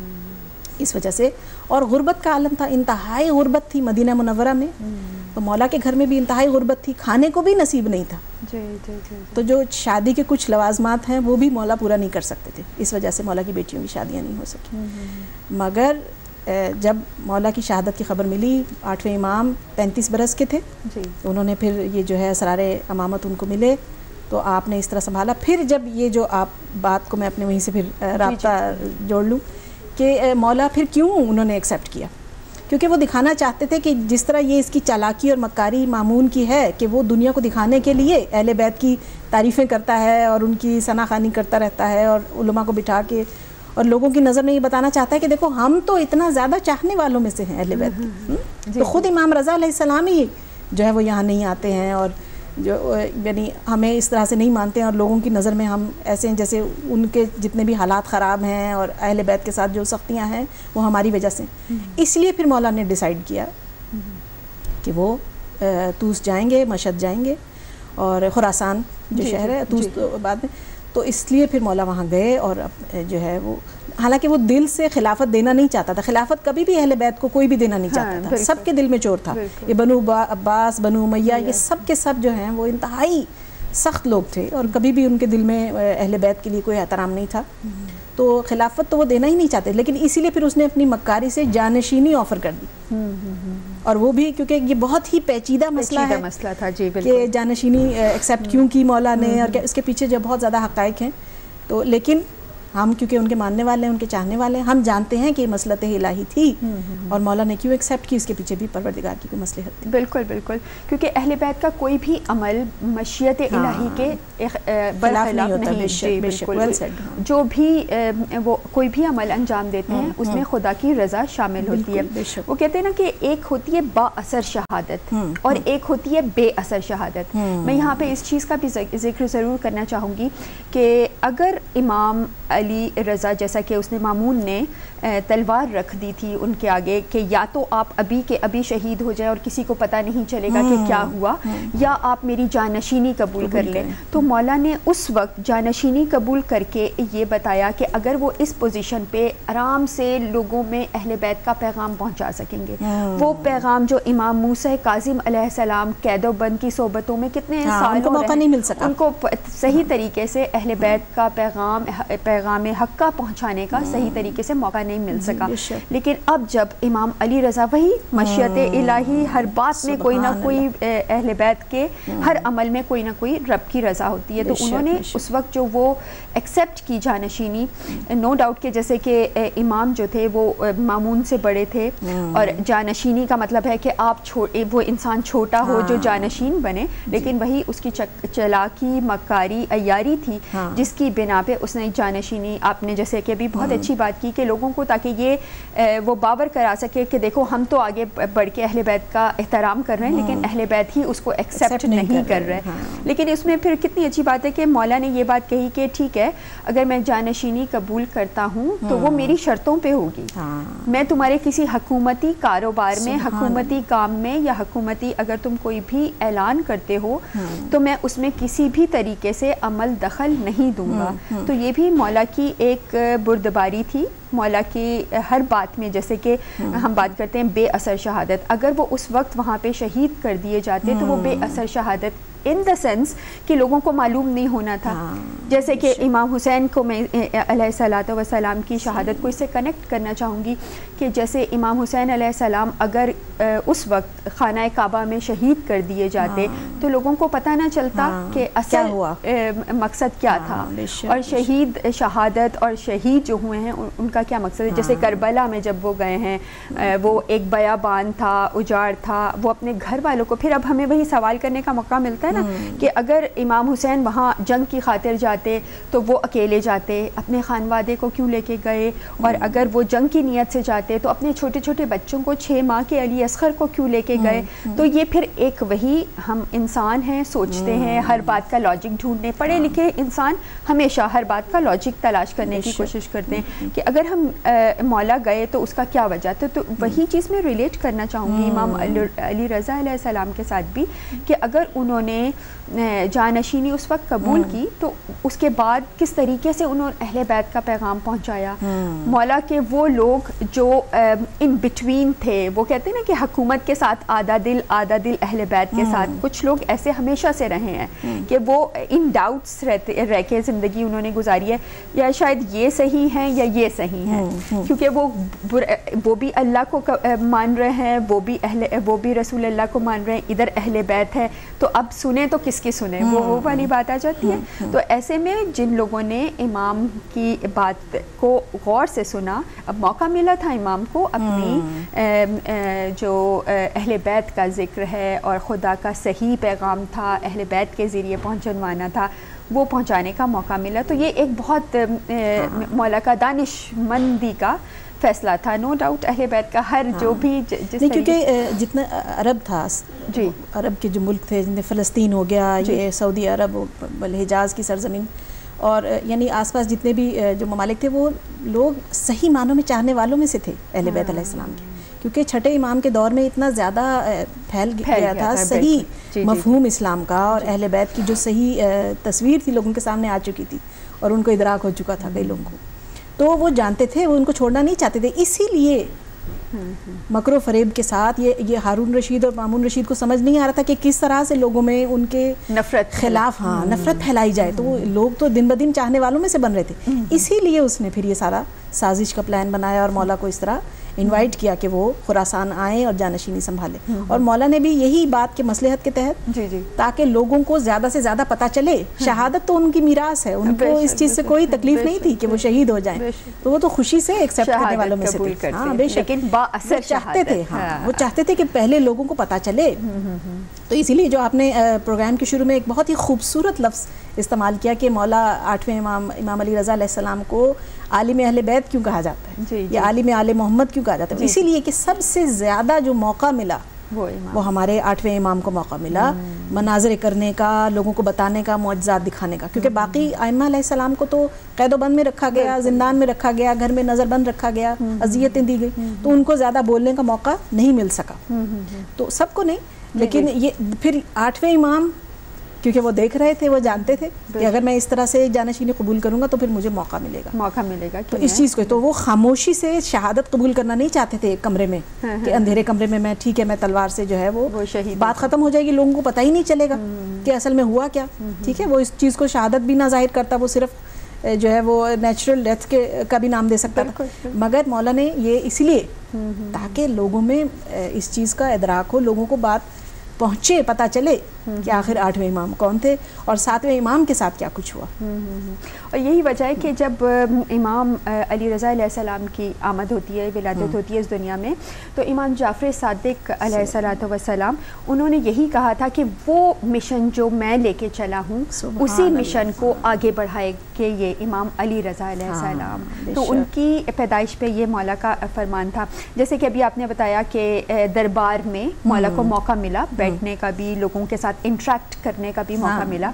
اس وجہ سے، اور غربت کا عالم تھا، انتہائی غربت تھی مدینہ منورہ میں، تو مولا کے گھر میں بھی انتہائی غربت تھی، کھانے کو بھی نصیب نہیں تھا، تو جو شادی کے کچھ لوازمات ہیں وہ بھی مولا پورا نہیں کر سکتے تھے، اس وجہ سے مولا کی بیٹیوں کی شادیاں نہیں ہو سکی۔ مگر جب مولا کی شہادت کی خبر ملی، 8ویں امام 35 برس کے تھے، انہوں نے پھر یہ جو ہے اسرار امامت ان کو ملے، تو آپ نے اس طرح سنبھالا. پھر جب یہ جو آپ بات کو میں اپنے وہیں سے پھر رابطہ جوڑ لوں کہ مولا پھر کیوں انہوں نے ایکسیپٹ کیا, کیونکہ وہ دکھانا چاہتے تھے کہ جس طرح یہ اس کی چالاکی اور مکاری مامون کی ہے کہ وہ دنیا کو دکھانے کے لیے اہل بیت کی تعریفیں کرتا ہے اور ان کی ثنا خوانی کرتا رہتا ہے اور علماء کو بٹھا کے اور لوگوں کی نظر میں یہ بتانا چاہتا ہے کہ دیکھو ہم تو اتنا زیادہ چاہنے والوں میں سے ہیں اہل بیت کی. تو خود امام رضا علیہ السلام ہی جو ہے وہ یہاں نہیں آتے ہیں اور جو یعنی ہمیں اس طرح سے نہیں مانتے ہیں اور لوگوں کی نظر میں ہم ایسے ہیں جیسے ان کے جتنے بھی حالات خراب ہیں اور اہل بیت کے ساتھ جو سختیاں ہیں وہ ہماری وجہ سے. اس لیے پھر مولا نے ڈیسائیڈ کیا کہ وہ طوس جائیں گے, مشہد جائیں گے اور خراسان جو شہر ہے طوس بعد میں, تو اس لیے پھر مولا وہاں گئے اور جو ہے وہ حالانکہ وہ دل سے خلافت دینا نہیں چاہتا تھا. خلافت کبھی بھی اہل بیت کو کوئی بھی دینا نہیں چاہتا تھا, سب کے دل میں چور تھا. یہ بنو عباس, بنو امیہ, یہ سب کے سب جو ہیں وہ انتہائی سخت لوگ تھے اور کبھی بھی ان کے دل میں اہل بیت کے لیے کوئی احترام نہیں تھا. تو خلافت تو وہ دینا ہی نہیں چاہتے, لیکن اسی لیے پھر اس نے اپنی مکاری سے جانشینی آفر کر دی. اور وہ بھی کیونکہ یہ بہت ہی پیچیدہ مسئلہ تھا کہ جانشینی ایکسیپٹ کیوں کی مولا نے, اور اس کے پیچھے جو بہت زیادہ حقائق ہیں. تو لیکن ہم کیونکہ ان کے ماننے والے ہیں, ان کے چاہنے والے ہیں, ہم جانتے ہیں کہ یہ مصلحت الہی تھی اور مولا نے کیوں ایکسیپٹ کی, اس کے پیچھے بھی پروردگار کی کوئی مصلحت تھی. بالکل بالکل, کیونکہ اہل بیت کا کوئی بھی عمل مشیت الہی کے برخلاف نہیں. جی بالکل, جو بھی وہ کوئی بھی عمل انجام دیتے ہیں اس میں خدا کی رضا شامل ہوتی ہے. وہ کہتے ہیں نا کہ ایک ہوتی ہے با اثر شہادت اور ایک ہوتی ہے بے اثر شہادت. میں یہاں پہ اس چیز کا بھی ذکر ضرور کرنا چاہوں گی کہ اگر امام علی رضا, جیسا کہ اس نے مامون نے تلوار رکھ دی تھی ان کے آگے کہ یا تو آپ ابھی کے ابھی شہید ہو جائے اور کسی کو پتہ نہیں چلے گا کہ کیا ہوا, یا آپ میری جانشینی قبول کر لیں, تو مولا نے اس وقت جانشینی قبول کر کے یہ بتایا کہ اگر وہ اس پوزیشن پہ آرام سے لوگوں میں اہل بیت کا پیغام پہنچا سکیں گے, وہ پیغام جو امام موسیٰ کاظم علیہ السلام قید و بند کی صحبتوں میں کتنے سال موقع نہیں مل سکا ان کو صحیح طریقے سے اہل بیت کا پیغام حق کا پہنچانے کا صحیح طریقے سے موقع نہیں مل سکا. لیکن اب جب امام علی رضا, وہی مشیت الہی, ہر بات میں کوئی نہ کوئی اہل بیت کے ہر عمل میں کوئی نہ کوئی رب کی رضا ہوتی ہے, تو انہوں نے اس وقت جو وہ ایکسیپٹ کی جانشینی, نو ڈاؤٹ کہ جیسے کہ امام جو تھے وہ مامون سے بڑے تھے, اور جانشینی کا مطلب ہے کہ آپ وہ انسان چھوٹا ہو جو جانشین بنے, لیکن وہی اس کی چلاکی, مکاری, عیاری تھی جس کی بنا پہ اس نے جانشینی, آپ نے جیسے کہ ابھی بہت اچھی بات کی کہ لوگوں کو تاکہ یہ وہ باور کرا سکے کہ دیکھو ہم تو آگے بڑھ کے اہل بیت کا احترام کر رہے ہیں لیکن اہل بیت ہی اس کو ایکسیپٹ نہیں کر رہے. لیکن اس میں پھر کتنی اچھی بات ہے کہ مولا نے یہ بات کہی کہ ٹھیک ہے اگر میں جانشینی قبول کرتا ہوں تو وہ میری شرطوں پہ ہوگی, میں تمہارے کسی حکومتی کاروبار میں, حکومتی کام میں, یا حکومتی اگر تم کوئی بھی اعلان کرتے ہو تو میں اس میں کسی بھی طریقے سے عمل دخل نہیں دوں گا. تو یہ بھی مولا کی ایک بردباری تھی, مولا کی ہر بات میں, جیسے کہ ہم بات کرتے ہیں بے اثر شہادت, اگر وہ اس وقت وہاں پہ شہید کر دیے جاتے تو وہ بے اثر شہادت ان دا سینس کہ لوگوں کو معلوم نہیں ہونا تھا. جیسے کہ امام حسین کو میں علیہ الصلوۃ والسلام کی شہادت کو اس سے کنیکٹ کرنا چاہوں گی کہ جیسے امام حسین علیہ السلام اگر اس وقت خانہ کعبہ میں شہید کر دیے جاتے تو لوگوں کو پتہ نہ چلتا کہ اصل مقصد کیا تھا, اور شہید شہادت اور شہید جو ہوئے ہیں ان کا کیا مقصد ہے. جیسے کربلا میں جب وہ گئے ہیں, وہ ایک بیابان تھا, اجاڑ تھا, وہ اپنے گھر والوں کو, پھر اب ہمیں وہی سوال کرنے کا موقع ملتا ہے نا کہ اگر امام حسین وہاں جنگ کی خاطر جاتے تو وہ اکیلے جاتے, اپنے خانوادے کو کیوں لے کے گئے, اور اگر وہ جنگ کی نیت سے جاتے تو اپنے چھوٹے چھوٹے بچوں کو 6 ماہ کے علی اصغر کو کیوں لے کے گئے. تو یہ پھر ایک وہی ہم انسان ہیں, سوچتے ہیں, ہر بات کا لاجک ڈھونڈنے, پڑھے لکھے انسان ہمیشہ ہر بات کا لاجک تلاش کرنے کی کوشش کرتے ہیں کہ اگر ہم مولا گئے تو اس کا کیا وجہ تھا. تو وہی چیز میں ریلیٹ کرنا چاہوں گی امام علی رضا علیہ السلام کے ساتھ بھی کہ اگر انہوں نے جانشینی اس وقت قبول کی تو اس کے بعد کس طریقے سے انہوں نے اہل بیت کا پیغام پہنچایا. مولا کے وہ لوگ جو ان بٹوین تھے, وہ کہتے ہیں نا کہ حکومت کے ساتھ آدھا دل اہل بیت کے ساتھ, کچھ لوگ ایسے ہمیشہ سے رہے ہیں کہ وہ ان ڈاؤٹس رہ کے زندگی انہوں نے گزاری ہے, یا شاید یہ صحیح ہیں یا یہ صحیح نہیں ہیں, کیونکہ وہ بھی اللہ کو مان رہے ہیں, وہ بھی رسول اللہ کو مان رہے ہیں, ادھر اہل بیت ہے, تو اب سنیں تو کس کی سنیں, وہ والی بات آ جاتی ہے. تو ایسے میں جن لوگوں نے امام کی بات کو غور سے سنا, اب موقع ملا تھا امام کو اپنی جو اہل بیت کا ذکر ہے اور خدا کا صحیح پیغام تھا اہل بیت کے ذریعے پہنچوانا تھا, وہ پہنچانے کا موقع ملا. تو یہ ایک بہت مولا کا دانش مندی کا فیصلہ تھا, نو ڈاؤٹ. اہل بیت کا ہر جو بھی نہیں, کیونکہ جتنا عرب تھا, جی عرب کے جو ملک تھے, جن فلسطین ہو گیا, یہ سعودی عرب, حجاز کی سرزمین, اور یعنی آس پاس جتنے بھی جو ممالک تھے, وہ لوگ صحیح معنوں میں چاہنے والوں میں سے تھے اہل بیت علیہ السلام کے, کیونکہ چھٹے امام کے دور میں اتنا زیادہ پھیل گیا تھا صحیح مفہوم اسلام کا, اور اہل بیت کی جو صحیح تصویر تھی لوگوں کے سامنے آ چکی تھی, اور ان کو ادراک ہو چکا تھا کئی لوگوں کو, تو وہ جانتے تھے, وہ ان کو چھوڑنا نہیں چاہتے تھے. اسی لیے مکر و فریب کے ساتھ یہ ہارون رشید اور مامون رشید کو سمجھ نہیں آ رہا تھا کہ کس طرح سے لوگوں میں ان کے نفرت خلاف نفرت پھیلائی جائے. تو لوگ تو دن بدن چاہنے والوں میں سے بن رہے تھے. اسی لیے اس نے پھر یہ سارا سازش کا پلان بنایا اور مولا کو اس طرح انوائٹ کیا کہ وہ خراسان آئیں اور جانشینی سنبھالیں. اور مولا نے بھی یہی بات کے مصلحت کے تحت, تاکہ لوگوں کو زیادہ سے زیادہ پتہ چلے, شہادت تو ان کی میراث ہے, ان کو اس چیز سے کوئی تکلیف نہیں تھی کہ وہ شہید ہو جائیں, تو وہ تو خوشی سے ایکسیپٹ کرنے والوں میں سے تھے. ہاں بے شک, لیکن وہ چاہتے تھے, وہ چاہتے تھے کہ پہلے لوگوں کو پتہ چلے. تو اسی لیے جو آپ نے پروگرام کے شروع میں ایک بہت ہی خوبصورت لفظ استعمال کیا کہ مولا آٹھویں امام علی رضا علیہ السلام کو عالم اہل بیت کیوں کہا جاتا ہے, یا عالم آل محمد کیوں کہا جاتا ہے, اسی لیے کہ سب سے زیادہ جو موقع ملا وہ ہمارے آٹھویں امام کو موقع ملا مناظر کرنے کا, لوگوں کو بتانے کا, معجزات دکھانے کا. کیونکہ باقی ائمہ علیہ السلام کو تو قید و بند میں رکھا گیا, زندان میں رکھا گیا, گھر میں نظر بند رکھا گیا, اذیتیں دی گئی, تو ان کو زیادہ بولنے کا موقع نہیں مل سکا. تو سب کو نہیں, لیکن یہ پھر آٹھویں امام, کیونکہ وہ دیکھ رہے تھے, وہ جانتے تھے کہ اگر میں اس طرح سے جانشینی قبول کروں گا تو پھر مجھے موقع ملے گا. تو اس چیز کو, تو وہ خاموشی سے شہادت قبول کرنا نہیں چاہتے تھے ایک کمرے میں, کہ اندھیرے کمرے میں ٹھیک ہے میں تلوار سے جو ہے وہ بات ختم ہو جائے گی, لوگوں کو پتہ ہی نہیں چلے گا کہ اصل میں ہوا کیا. ٹھیک ہے, وہ اس چیز کو شہادت بھی نہ ظاہر کرتا, وہ صرف جو ہے وہ نیچرل ڈیتھ کا بھی نام دے سکتا تھا. مگر مولا نے یہ اس لیے تاکہ لوگوں میں اس چیز کا ادراک ہو, لوگوں کو بات پہنچے, پتہ چلے کہ آخر آٹھویں امام کون تھے اور ساتویں امام کے ساتھ کیا کچھ ہوا. اور یہی وجہ ہے کہ جب امام علی رضا علیہ السلام کی آمد ہوتی ہے, ولادت ہوتی ہے اس دنیا میں, تو امام جعفر صادق علیہ الصلوۃ والسلام انہوں نے یہی کہا تھا کہ وہ مشن جو میں لے کے چلا ہوں اسی مشن کو آگے بڑھائے کہ یہ امام علی رضا علیہ السلام. تو ان کی پیدائش پہ یہ مولا کا فرمان تھا. جیسے کہ ابھی آپ نے بتایا کہ دربار میں مولا کو موقع ملا بیٹھنے کا بھی, لوگوں کے ساتھ انٹریکٹ کرنے کا بھی موقع ملا.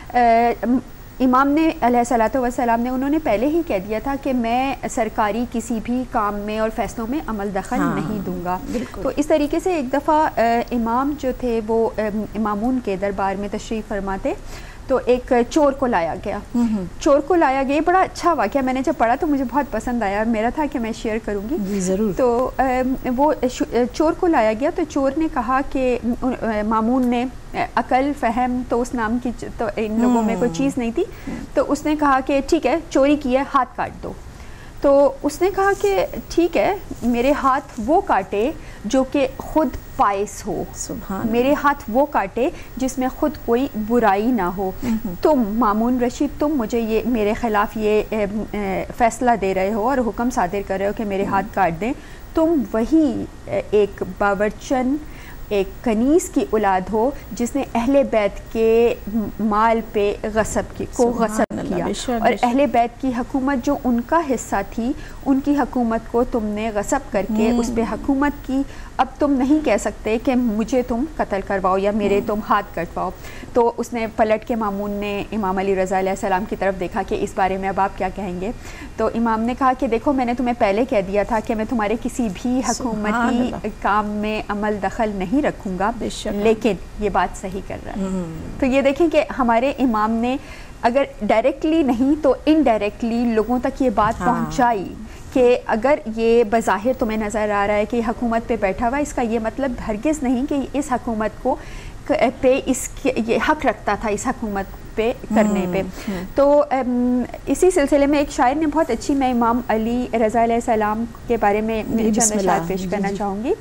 امام نے علیہ الصلوۃ والسلام نے انہوں نے پہلے ہی کہہ دیا تھا کہ میں سرکاری کسی بھی کام میں اور فیصلوں میں عمل دخل نہیں دوں گا. تو اس طریقے سے ایک دفعہ امام جو تھے وہ مامون کے دربار میں تشریف فرماتے, تو ایک چور کو لایا گیا. چور کو لایا گیا, بڑا اچھا واقعہ, میں نے جب پڑھا تو مجھے بہت پسند آیا, میرا تھا کہ میں شیئر کروں گی. ضرور. تو وہ چور کو لایا گیا, تو چور نے کہا کہ مامون نے, عقل فہم تو اس نام کی تو ان لوگوں میں کوئی چیز نہیں تھی, تو اس نے کہا کہ ٹھیک ہے چوری کی ہے, ہاتھ کاٹ دو. تو اس نے کہا کہ ٹھیک ہے میرے ہاتھ وہ کاٹے جو کہ خود پائس ہو, میرے ہاتھ وہ کاٹے جس میں خود کوئی برائی نہ ہو. تم مامون رشید, تم مجھے یہ میرے خلاف یہ فیصلہ دے رہے ہو اور حکم صادر کر رہے ہو کہ میرے ہاتھ کاٹ دیں, تم وہی ایک باورچن, ایک کنیز کی اولاد ہو جس نے اہل بیت کے مال پہ غصب کیا, اور اہل بیت کی حکومت جو ان کا حصہ تھی, ان کی حکومت کو تم نے غصب کر کے اس پہ حکومت کی. اب تم نہیں کہہ سکتے کہ مجھے تم قتل کرواؤ یا میرے تم ہاتھ کٹواؤ. تو اس نے پلٹ کے مامون نے امام علی رضا علیہ السلام کی طرف دیکھا کہ اس بارے میں اب آپ کیا کہیں گے. تو امام نے کہا کہ دیکھو میں نے تمہیں پہلے کہہ دیا تھا کہ میں تمہارے کسی بھی حکومتی کام میں عمل دخل نہیں رکھوں گا, لیکن یہ بات صحیح کر رہا ہے. تو یہ دیکھیں کہ ہمارے امام نے اگر ڈائریکٹلی نہیں تو انڈائریکٹلی لوگوں تک یہ بات پہنچائی کہ اگر یہ بظاہر تمہیں نظر آ رہا ہے کہ حکومت پہ بیٹھا ہوا, اس کا یہ مطلب ہرگز نہیں کہ اس حکومت کو پہ اس کے یہ حق رکھتا تھا اس حکومت پہ کرنے پہ. تو اسی سلسلے میں ایک شاعر نے بہت اچھی, میں امام علی رضا علیہ السلام کے بارے میں چند اشعار پیش کرنا چاہوں گی.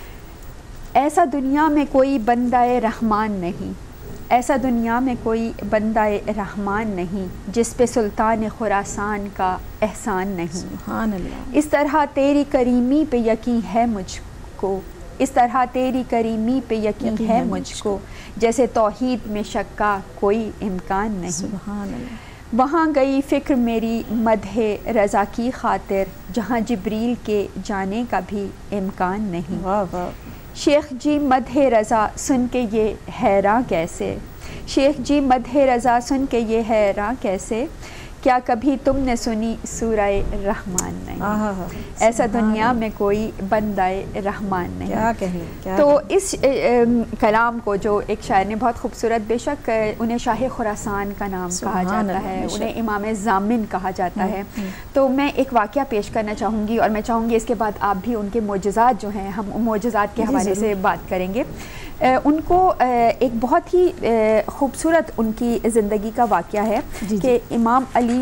ایسا دنیا میں کوئی بندہ رحمان نہیں, ایسا دنیا میں کوئی بندہ رحمان نہیں جس پہ سلطان خراسان کا احسان نہیں. سبحان اللہ. اس طرح تیری کریمی پہ یقین ہے مجھ کو, اس طرح تیری کریمی پہ یقین ہے مجھ کو, جیسے توحید میں شک کا کوئی امکان نہیں. سبحان اللہ. وہاں گئی فکر میری مدح رضا کی خاطر جہاں جبریل کے جانے کا بھی امکان نہیں. واہ واہ. شیخ جی مدح رضا سن کے یہ حیراں کیسے, شیخ جی مدح رضا سن کے یہ حیراں کیسے, کیا کبھی تم نے سنی سورہ رحمان نہیں, ایسا دنیا میں کوئی بندہ رحمان نہیں. کیا کہیں. تو اس کلام کو جو ایک شاعر نے بہت خوبصورت, بے شک انہیں شاہ خراسان کا نام کہا جاتا ہے, انہیں امام ضامن کہا جاتا ہے. تو میں ایک واقعہ پیش کرنا چاہوں گی, اور میں چاہوں گی اس کے بعد آپ بھی ان کے معجزات جو ہیں, ہم معجزات کے حوالے سے بات کریں گے. ان کو ایک بہت ہی خوبصورت ان کی زندگی کا واقعہ ہے کہ امام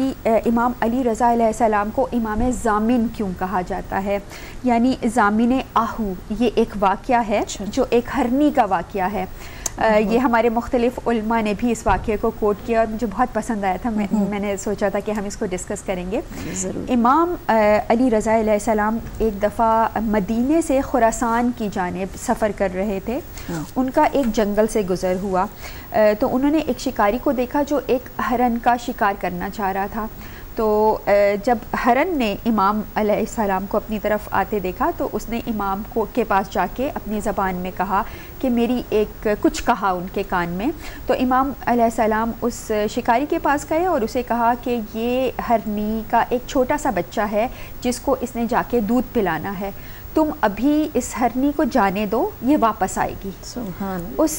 علی رضا علیہ السلام کو امام ضامن کیوں کہا جاتا ہے. یعنی ضامن آہو, یہ ایک واقعہ ہے جو ایک ہرنی کا واقعہ ہے. یہ ہمارے مختلف علماء نے بھی اس واقعے کو کوٹ کیا اور مجھے بہت پسند آیا تھا. میں نے سوچا تھا کہ ہم اس کو ڈسکس کریں گے. امام علی رضا علیہ السلام ایک دفعہ مدینے سے خراسان کی جانب سفر کر رہے تھے. ان کا ایک جنگل سے گزر ہوا تو انہوں نے ایک شکاری کو دیکھا جو ایک ہرن کا شکار کرنا چاہ رہا تھا. تو جب ہرن نے امام علیہ السلام کو اپنی طرف آتے دیکھا تو اس نے امام کے پاس جا کے اپنی زبان میں کہا کہ میری کچھ کہا ان کے کان میں. تو امام علیہ السلام اس شکاری کے پاس گئے اور اسے کہا کہ یہ ہرنی کا ایک چھوٹا سا بچہ ہے جس کو اس نے جا کے دودھ پلانا ہے, تم ابھی اس ہرنی کو جانے دو, یہ واپس آئے گی. اس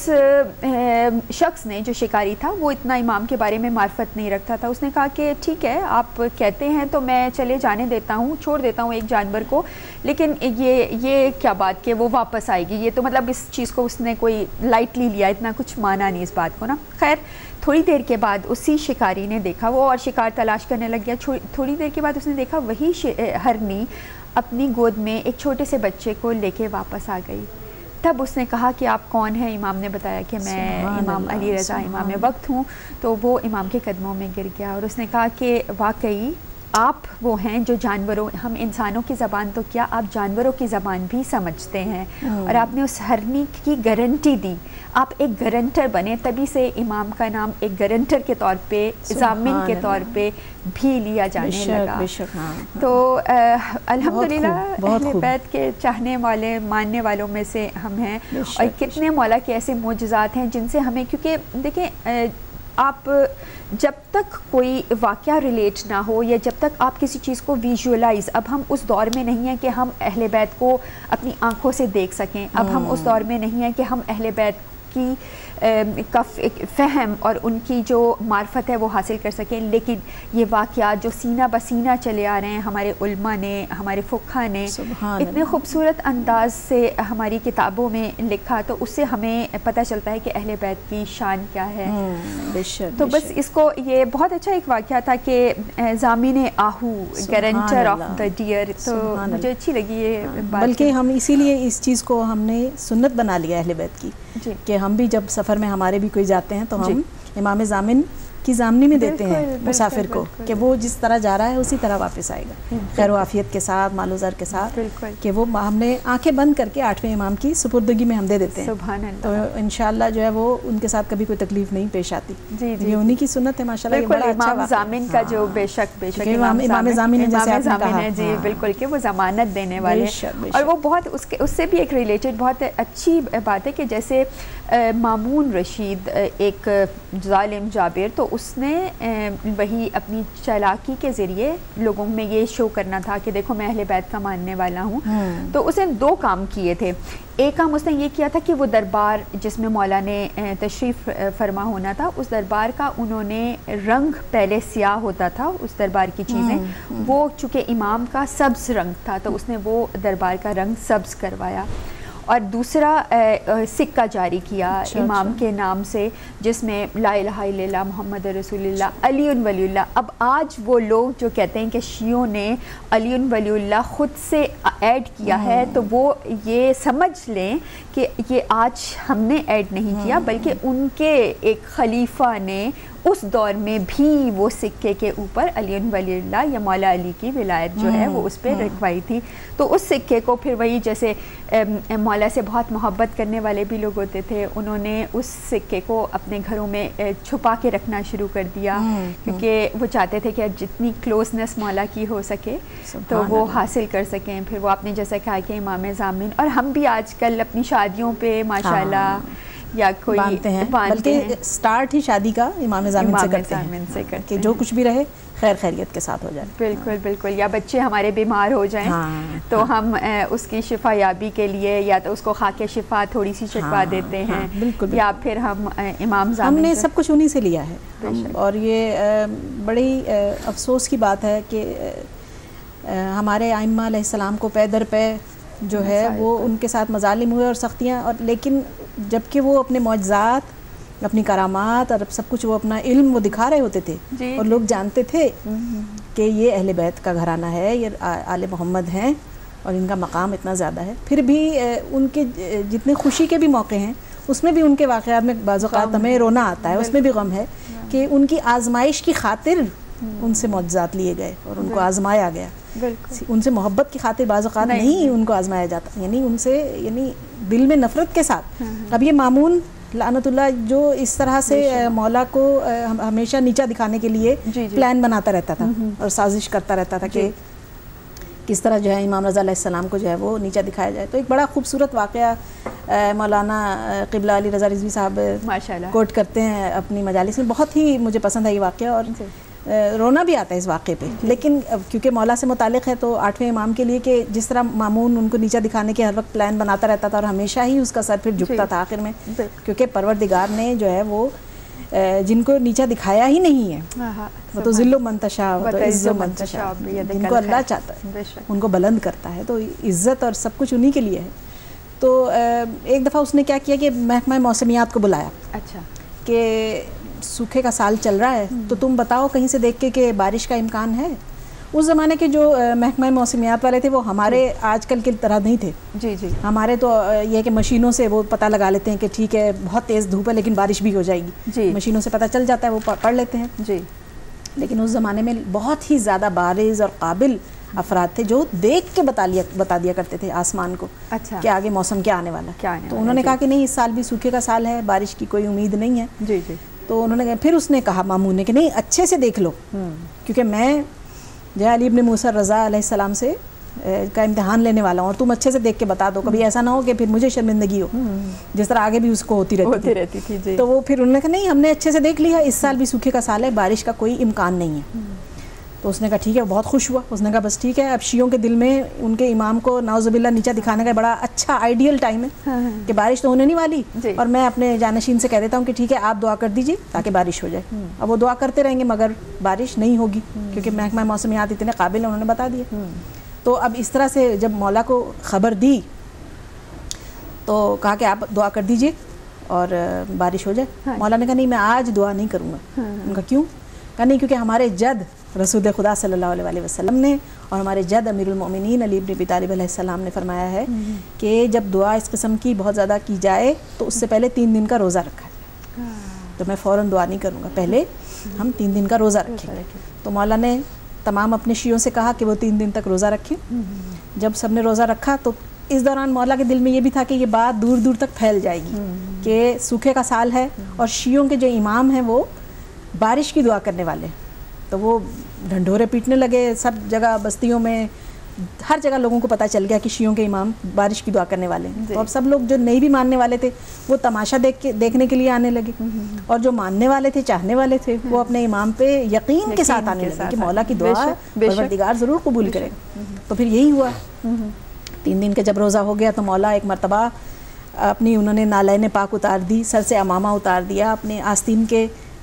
شخص نے, جو شکاری تھا, وہ اتنا امام کے بارے میں معرفت نہیں رکھتا تھا. اس نے کہا کہ ٹھیک ہے, آپ کہتے ہیں تو میں چلے جانے دیتا ہوں, چھوڑ دیتا ہوں ایک جانور کو, لیکن یہ کیا بات کہ وہ واپس آئے گی, یہ تو مطلب اس چیز کو اس نے کوئی لائٹلی لیا, اتنا کچھ مانا نہیں اس بات کو نا. خیر تھوڑی دیر کے بعد اسی شکاری نے دیکھا, وہ اور شکار تلاش کرنے لگ گیا. تھوڑی دیر کے بعد اس نے دیکھا وہی ہرنی اپنی گود میں ایک چھوٹے سے بچے کو لے کے واپس آ گئی. تب اس نے کہا کہ آپ کون ہیں؟ امام نے بتایا کہ میں امام علی رضا امام وقت ہوں. تو وہ امام کے قدموں میں گر گیا اور اس نے کہا کہ واقعی آپ وہ ہیں جو جانوروں, ہم انسانوں کی زبان تو کیا, آپ جانوروں کی زبان بھی سمجھتے ہیں, اور آپ نے اس ہرنی کی گارنٹی دی, آپ ایک گارنٹر بنے. تبھی سے امام کا نام ایک گارنٹر کے طور پہ, ضامن کے طور پہ بھی لیا جانے لگا. تو الحمدللہ اہل بیت کے چاہنے والے, ماننے والوں میں سے ہم ہیں. اور کتنے مولا کے ایسے معجزات ہیں جن سے ہمیں, کیونکہ دیکھیں آپ جب تک کوئی واقعہ ریلیٹ نہ ہو, یا جب تک آپ کسی چیز کو ویژولائز, اب ہم اس دور میں نہیں ہیں کہ ہم اہل بیت کو اپنی آنکھوں سے دیکھ سکیں, اب ہم اس دور میں نہیں ہیں کہ ہم اہل بیت کی فہم اور ان کی جو معرفت ہے وہ حاصل کر سکیں. لیکن یہ واقعات جو سینہ بسینہ چلے آ رہے ہیں, ہمارے علماء نے, ہمارے فقہ نے اتنے خوبصورت انداز سے ہماری کتابوں میں لکھا, تو اس سے ہمیں پتہ چلتا ہے کہ اہل بیت کی شان کیا ہے. تو بس اس کو, یہ بہت اچھا ایک واقعہ تھا کہ ضامن آہو, گارنٹر آف دا ڈیئر. تو مجھے اچھی لگی یہ بات, بلکہ ہم اسی لیے اس چیز کو ہم نے سنت بنا لیا اہل بیت کی, کہ ہم بھی جب سفر میں ہمارے بھی کوئی جاتے ہیں تو ہم امام ضامن کی ضامنی میں دیتے ہیں مسافر کو, کہ وہ جس طرح جا رہا ہے اسی طرح واپس آئے گا, خیر و عافیت کے ساتھ, مال و زر کے ساتھ, کہ وہ ہم نے آنکھیں بند کر کے 8ویں امام کی سپردگی میں ہم دے دیتے ہیں. تو انشاءاللہ جو ہے وہ ان کے ساتھ کبھی کوئی تکلیف نہیں پیش آتی. یہ انہی کی سنت ہے ماشاءاللہ. یہ بڑا اچھا امام ضامن کا جو بے شک امام ضامن ہے, جیسے آپ نے کہا, جی بالکل, کہ وہ ضمانت دینے والے, اور وہ بہت اس سے بھی ایک ریلیٹڈ بہت اچھی بات ہے کہ جیسے مامون رشید ایک ظالم جابر, تو اس نے وہی اپنی چالاکی کے ذریعے لوگوں میں یہ شو کرنا تھا کہ دیکھو میں اہل بیت کا ماننے والا ہوں. تو اس نے 2 کام کیے تھے. ایک کام اس نے یہ کیا تھا کہ وہ دربار جس میں مولا نے تشریف فرما ہونا تھا, اس دربار کا انہوں نے رنگ, پہلے سیاہ ہوتا تھا اس دربار کی چیزیں, وہ چونکہ امام کا سبز رنگ تھا تو اس نے وہ دربار کا رنگ سبز کروایا. اور دوسرا سکہ جاری کیا امام کے نام سے جس میں لا الہ الا اللہ محمد رسول اللہ علی ولی اللہ. اب آج وہ لوگ جو کہتے ہیں کہ شیعوں نے علی ولی اللہ خود سے ایڈ کیا ہے تو وہ یہ سمجھ لیں کہ یہ آج ہم نے ایڈ نہیں کیا بلکہ ان کے ایک خلیفہ نے اس دور میں بھی وہ سکے کے اوپر علی ولی اللہ یا مولا علی کی ولایت جو ہے وہ اس پہ رکھوائی تھی. تو اس سکے کو پھر وہی جیسے مولا سے بہت محبت کرنے والے بھی لوگ ہوتے تھے, انہوں نے اس سکے کو اپنے گھروں میں چھپا کے رکھنا شروع کر دیا کیونکہ وہ چاہتے تھے کہ جتنی کلوزنس مولا کی ہو سکے تو وہ حاصل کر سکیں. پھر وہ آپ نے جیسا کہا کہ امام ضامن, اور ہم بھی آج کل اپنی شادیوں پہ ماشاءاللہ یا کوئی باندھتے ہیں, بلکہ سٹارٹ ہی شادی کا امام ضامن سے کرتے ہیں کہ جو کچھ بھی رہے خیر خیریت کے ساتھ ہو جائے. بالکل بالکل. یا بچے ہمارے بیمار ہو جائیں تو ہم اس کی شفا یابی کے لیے یا تو اس کو خاک شفا تھوڑی سی چھٹوا دیتے ہیں, یا پھر ہم امام ضامن, ہم نے سب کچھ انہی سے لیا ہے. اور یہ بڑی افسوس کی بات ہے کہ ہمارے ائمہ علیہ السلام کو پے در پے جو ہے وہ ان کے ساتھ مظالم ہوئے اور سختیاں, اور لیکن جبکہ وہ اپنے معجزات, اپنی کرامات اور سب کچھ وہ اپنا علم وہ دکھا رہے ہوتے تھے اور لوگ جانتے تھے کہ یہ اہل بیت کا گھرانہ ہے, یہ آل محمد ہیں اور ان کا مقام اتنا زیادہ ہے. پھر بھی ان کے جتنے خوشی کے بھی موقع ہیں اس میں بھی ان کے واقعات میں بعض اوقات ہمیں رونا آتا ہے, اس میں بھی غم ہے کہ ان کی آزمائش کی خاطر ان سے معجزات لیے گئے اور ان کو آزمایا گیا. ان سے محبت کی خاطر بعض اوقات نہیں ان کو آزمایا جاتا, یعنی ان سے یعنی دل میں نفرت کے ساتھ. اب یہ مامون لعنت اللہ جو اس طرح سے مولا کو ہمیشہ نیچا دکھانے کے لیے پلان بناتا رہتا تھا اور سازش کرتا رہتا تھا کہ کس طرح جو ہے امام رضا علیہ السلام کو جو ہے وہ نیچا دکھایا جائے. تو ایک بڑا خوبصورت واقعہ مولانا قبلہ علی رضا رضوی صاحب کوٹ کرتے ہیں اپنی مجالس میں, بہت ہی مجھے پسند ہے یہ واقعہ اور رونا بھی آتا ہے اس واقعے پہ. لیکن کیونکہ مولا سے متعلق ہے تو 8ویں امام کے لیے کہ جس طرح مامون ان کو نیچا دکھانے کے ہر وقت پلان بناتا رہتا تھا اور ہمیشہ ہی اس کا سر پھر جھکتا تھا آخر میں, کیونکہ پروردگار نے جو ہے وہ جن کو نیچا دکھایا ہی نہیں ہے وہ تو ذل و منتشا و عز و منتشا, جن کو اللہ چاہتا ہے ان کو بلند کرتا ہے, تو عزت اور سب کچھ انہی کے لیے ہے. تو ایک دفعہ اس نے کیا کیا کہ محکمہ موسمیات کو بلایا, اچھا کہ سوکھے کا سال چل رہا ہے تو تم بتاؤ کہیں سے دیکھ کے کہ بارش کا امکان ہے. اس زمانے کے جو محکمہ موسمیات والے تھے وہ ہمارے آج کل کی طرح نہیں تھے. جی جی ہمارے تو یہ کہ مشینوں سے وہ پتہ لگا لیتے ہیں کہ ٹھیک ہے بہت تیز دھوپ ہے لیکن بارش بھی ہو جائے گی, جی مشینوں سے پتہ چل جاتا ہے, وہ پڑھ لیتے ہیں. جی لیکن اس زمانے میں بہت ہی زیادہ بارز اور قابل افراد تھے جو دیکھ کے بتا دیا کرتے تھے آسمان کو کہ آگے موسم کیا آنے والا ہے. تو انہوں نے کہا کہ نہیں اس سال بھی سوکھے کا سال ہے, بارش کی کوئی امید نہیں ہے. جی جی تو انہوں نے پھر اس نے کہا مامون نے کہ نہیں اچھے سے دیکھ لو, کیونکہ میں جو علی ابن موسیٰ رضا علیہ السلام سے کا امتحان لینے والا ہوں اور تم اچھے سے دیکھ کے بتا دو, کبھی ایسا نہ ہو کہ پھر مجھے شرمندگی ہو جس طرح آگے بھی اس کو ہوتی رہتی تھی. تو وہ پھر انہوں نے کہا نہیں ہم نے اچھے سے دیکھ لیا, اس سال بھی سوکھے کا سال ہے, بارش کا کوئی امکان نہیں ہے. تو اس نے کہا ٹھیک ہے, بہت خوش ہوا. اس نے کہا بس ٹھیک ہے, اب شیعوں کے دل میں ان کے امام کو نعوذ باللہ نیچا دکھانے کا بڑا اچھا آئیڈیل ٹائم ہے کہ بارش تو ہونے نہیں والی, اور میں اپنے جانشین سے کہہ دیتا ہوں کہ ٹھیک ہے آپ دعا کر دیجیے تاکہ بارش ہو جائے. اب وہ دعا کرتے رہیں گے مگر بارش نہیں ہوگی کیونکہ محکمہ موسمیات اتنے قابل ہیں, انہوں نے بتا دیا. تو اب اس طرح سے جب مولا کو خبر دی تو کہا کہ آپ دعا کر دیجیے اور بارش ہو جائے. مولا نے کہا نہیں میں آج دعا نہیں کروں گا. ان کا کیوں؟ کہا نہیں کیونکہ ہمارے جد رسول خدا صلی اللہ علیہ وسلم نے اور ہمارے جد امیر المومنین علی ابن ابی طالب علیہ السلام نے فرمایا ہے کہ جب دعا اس قسم کی بہت زیادہ کی جائے تو اس سے پہلے 3 دن کا روزہ رکھا جائے. تو میں فوراً دعا نہیں کروں گا, پہلے ہم 3 دن کا روزہ رکھیں. تو مولا نے تمام اپنے شیعوں سے کہا کہ وہ 3 دن تک روزہ رکھیں. جب سب نے روزہ رکھا تو اس دوران مولا کے دل میں یہ بھی تھا کہ یہ بات دور دور تک پھیل جائے گی کہ سوکھے کا سال ہے اور شیعوں کے جو امام ہیں وہ بارش کی دعا کرنے والے. تو وہ ڈھنڈورے پیٹنے لگے سب جگہ, بستیوں میں ہر جگہ لوگوں کو پتہ چل گیا کہ شیعوں کے امام بارش کی دعا کرنے والے ہیں. تو اب سب لوگ جو نہیں بھی ماننے والے تھے وہ تماشا دیکھنے کے لیے آنے لگے, اور جو ماننے والے تھے چاہنے والے تھے وہ اپنے امام پہ یقین کے ساتھ آنے لگے کہ مولا کی دعا پروردگار ضرور قبول کرے. تو پھر یہی ہوا. 3 دن کے جب روزہ ہو گیا تو مولا ایک مرتبہ اپنی انہوں نے نالین پاک اتار دی, سر سے امامہ اتار دیا, اپنے آستین کے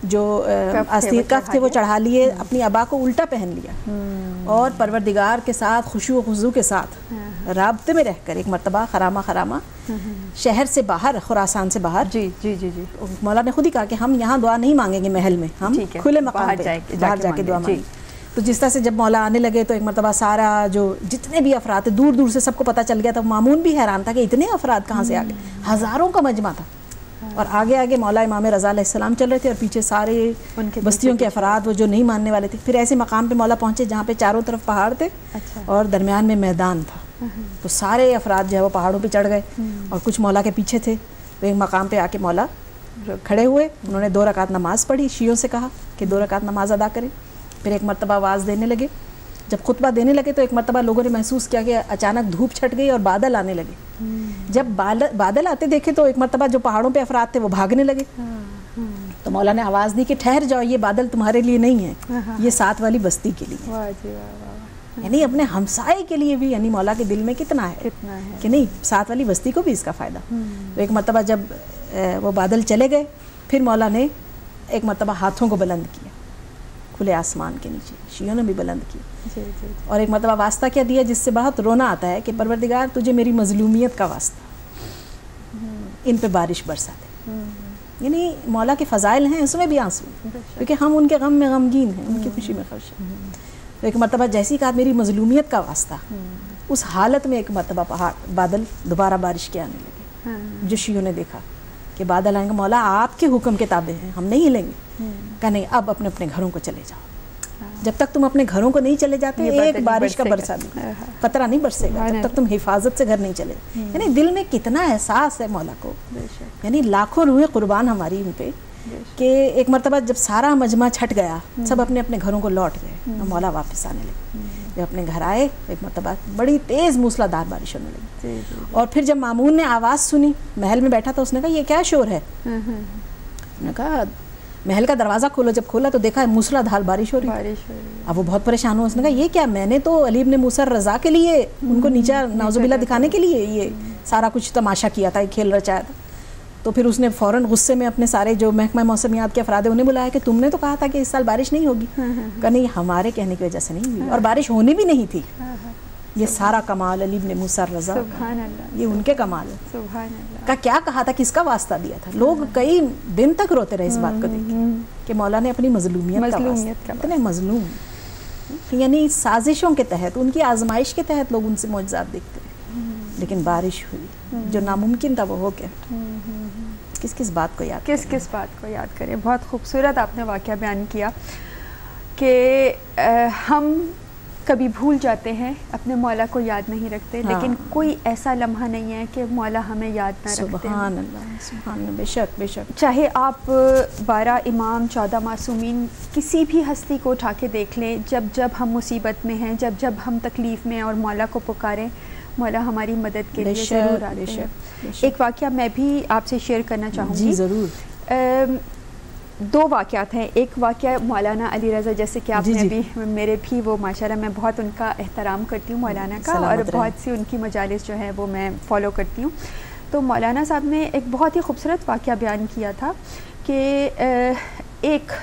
جو آستین کف تھے وہ چڑھا لیے، اپنی ابا کو الٹا پہن لیا اور پروردگار کے ساتھ خشوع و خضوع کے ساتھ رابطے میں رہ کر ایک مرتبہ خرامہ شہر سے باہر، خراسان سے باہر، جی جی جی جی مولا نے خود ہی کہا کہ ہم یہاں دعا نہیں مانگیں گے محل میں، ہم کھلے مقام پہ باہر جا کے دعا مانگیں گے۔ تو جس طرح سے جب مولا آنے لگے تو ایک مرتبہ سارا جو جتنے بھی افراد تھے دور دور سے سب کو پتہ چل گیا تھا، مامون بھی حیران تھا کہ اتنے افراد کہاں سے آ گئے، ہزاروں کا مجمع تھا، اور آگے آگے مولا امام رضا علیہ السلام چل رہے تھے اور پیچھے سارے بستیوں کے افراد وہ جو نہیں ماننے والے تھے۔ پھر ایسے مقام پہ مولا پہنچے جہاں پہ چاروں طرف پہاڑ تھے اور درمیان میں میدان تھا، تو سارے افراد جو ہے وہ پہاڑوں پہ چڑھ گئے اور کچھ مولا کے پیچھے تھے۔ تو ایک مقام پہ آ کے مولا کھڑے ہوئے، انہوں نے 2 رکعت نماز پڑھی، شیعوں سے کہا کہ 2 رکعت نماز ادا کریں۔ پھر ایک مرتبہ آواز دینے لگے، جب خطبہ دینے لگے تو ایک مرتبہ لوگوں نے محسوس کیا کہ اچانک دھوپ چھٹ گئی اور بادل آنے لگے۔ جب بادل آتے دیکھے تو ایک مرتبہ جو پہاڑوں پہ افراد تھے وہ بھاگنے لگے، تو مولا نے آواز دی کہ ٹھہر جاؤ، یہ بادل تمہارے لیے نہیں ہے، یہ ساتھ والی بستی کے لیے، یعنی اپنے ہمسائے کے لیے بھی، یعنی مولا کے دل میں کتنا ہے کہ نہیں ساتھ والی بستی کو بھی اس کا فائدہ۔ تو ایک مرتبہ جب وہ بادل چلے گئے، پھر مولا نے ایک مرتبہ ہاتھوں کو بلند کیا کھلے آسمان کے نیچے، شیعوں نے بھی بلند کیا، اور ایک مرتبہ واسطہ کیا دیا جس سے بہت رونا آتا ہے کہ پروردگار تجھے میری مظلومیت کا واسطہ، ان پہ بارش برسا دے۔ یعنی مولا کے فضائل ہیں، اس میں بھی آنسو، کیونکہ ہم ان کے غم میں غمگین ہیں، ان کی خوشی میں خوش ہیں۔ تو ایک مرتبہ جیسی کہا میری مظلومیت کا واسطہ، اس حالت میں ایک مرتبہ بادل دوبارہ بارش کے آنے لگے، جو شیعوں نے دیکھا کہ بادل آئیں گے، مولا آپ کے حکم کے تابع ہیں، ہم نہیں ہلیں گے۔ کہا نہیں، اب اپنے اپنے گھروں کو چلے جاؤ، جب تک تم اپنے گھروں کو نہیں چلے جاتے ایک بارش کا برسا بھی قطرہ نہیں برسے گا، جب تک تم حفاظت سے گھر نہیں چلے۔ یعنی دل میں کتنا احساس ہے مولا کو، یعنی لاکھوں روحیں قربان ہماری ان پہ، کہ ایک مرتبہ جب سارا مجمع چھٹ گیا، سب اپنے اپنے گھروں کو لوٹ گئے، اور مولا واپس آنے لگے۔ جب اپنے گھر آئے ایک مرتبہ بڑی تیز موسلادھار بارش ہونے لگی، اور پھر جب مامون نے آواز سنی، محل میں بیٹھا تھا، اس نے کہا یہ کیا شور ہے؟ انہوں نے کہا محل کا دروازہ کھولو، جب کھولا تو دیکھا موسلادھار بارش ہو رہی۔ اب وہ بہت پریشان ہوا، اس نے کہا یہ کیا؟ میں نے تو علی ابن موسیٰ رضا کے لیے ان کو نیچا نعوذ باللہ دکھانے کے لیے یہ سارا کچھ تماشا کیا تھا، کھیل رچایا تھا۔ تو پھر اس نے فوراً غصے میں اپنے سارے جو محکمہ موسمیات کے افراد ہیں انہیں بلایا کہ تم نے تو کہا تھا کہ اس سال بارش نہیں ہوگی۔ کہا نہیں، ہمارے کہنے کی وجہ سے نہیں ہوئی، اور بارش ہونی بھی نہیں تھی۔ یہ سارا کمال علی ابن موسیٰ رضا، یہ ان کے کمال ہے۔ کیا کہا تھا، کس کا واسطہ دیا تھا؟ لوگ کئی دن تک روتے رہے اس بات کو دیکھ کہ مولا نے اپنی مظلومیت کا واسطہ، اتنے مظلوم، یعنی سازشوں کے تحت، ان کی آزمائش کے تحت لوگ ان سے معجزات دیکھتے ہیں، لیکن بارش ہوئی جو ناممکن تھا وہ ہو گیا۔ کس بات کو یاد کس بات کو یاد کریں؟ بہت خوبصورت آپ نے واقعہ بیان کیا کہ ہم کبھی بھول جاتے ہیں، اپنے مولا کو یاد نہیں رکھتے، لیکن کوئی ایسا لمحہ نہیں ہے کہ مولا ہمیں یاد نہ رکھتے۔ سبحان اللہ، سبحان اللہ، بے شک بے شک۔ چاہے آپ 12 امام، 14 معصومین، کسی بھی ہستی کو اٹھا کے دیکھ لیں، جب ہم مصیبت میں ہیں، جب ہم تکلیف میں اور مولا کو پکاریں، مولا ہماری مدد کے لیے ضرور آتے ہیں۔ ایک واقعہ میں بھی آپ سے شیئر کرنا چاہوں گی۔ جی ضرور۔ 2 واقعات ہیں۔ ایک واقعہ مولانا علی رضا، جیسے کہ آپ نے بھی، میرے بھی وہ ماشاءاللہ میں بہت ان کا احترام کرتی ہوں مولانا کا، اور بہت سی ان کی مجالس جو ہیں وہ میں فالو کرتی ہوں۔ تو مولانا صاحب نے ایک بہت ہی خوبصورت واقعہ بیان کیا تھا کہ ایک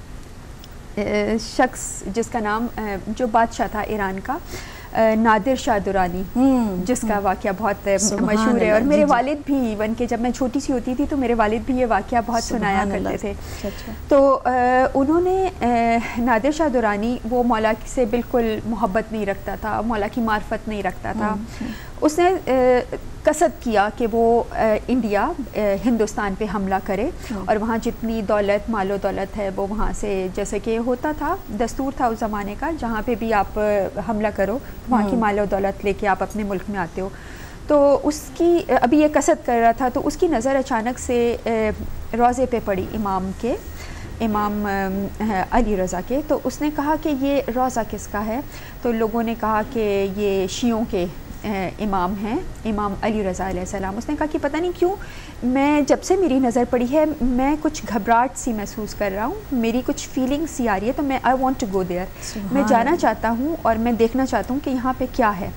شخص جس کا نام، جو بادشاہ تھا ایران کا، نادر شاہ درانی، جس کا واقعہ بہت مشہور ہے، اور میرے والد بھی، ایون کہ جب میں چھوٹی سی ہوتی تھی تو میرے والد بھی یہ واقعہ بہت سنایا کرتے تھے۔ تو انہوں نے، نادر شاہ درانی وہ مولا سے بالکل محبت نہیں رکھتا تھا، مولا کی معرفت نہیں رکھتا تھا۔ اس نے قصد کیا کہ وہ انڈیا، ہندوستان پہ حملہ کرے، اور وہاں جتنی دولت، مال و دولت ہے وہ وہاں سے، جیسے کہ ہوتا تھا، دستور تھا اس زمانے کا، جہاں پہ بھی آپ حملہ کرو وہاں کی مال و دولت لے کے آپ اپنے ملک میں آتے ہو۔ تو اس کی ابھی یہ قصد کر رہا تھا، تو اس کی نظر اچانک سے روضے پہ پڑی امام علی رضا کے۔ تو اس نے کہا کہ یہ روضہ کس کا ہے؟ تو لوگوں نے کہا کہ یہ شیعوں کے امام ہیں، امام علی رضا علیہ السلام۔ اس نے کہا کہ پتہ نہیں کیوں میں، جب سے میری نظر پڑی ہے، میں کچھ گھبراہٹ سی محسوس کر رہا ہوں، میری کچھ فیلنگ سی آ رہی ہے، تو میں I want to go there, میں جانا چاہتا ہوں اور میں دیکھنا چاہتا ہوں کہ یہاں پہ کیا ہے۔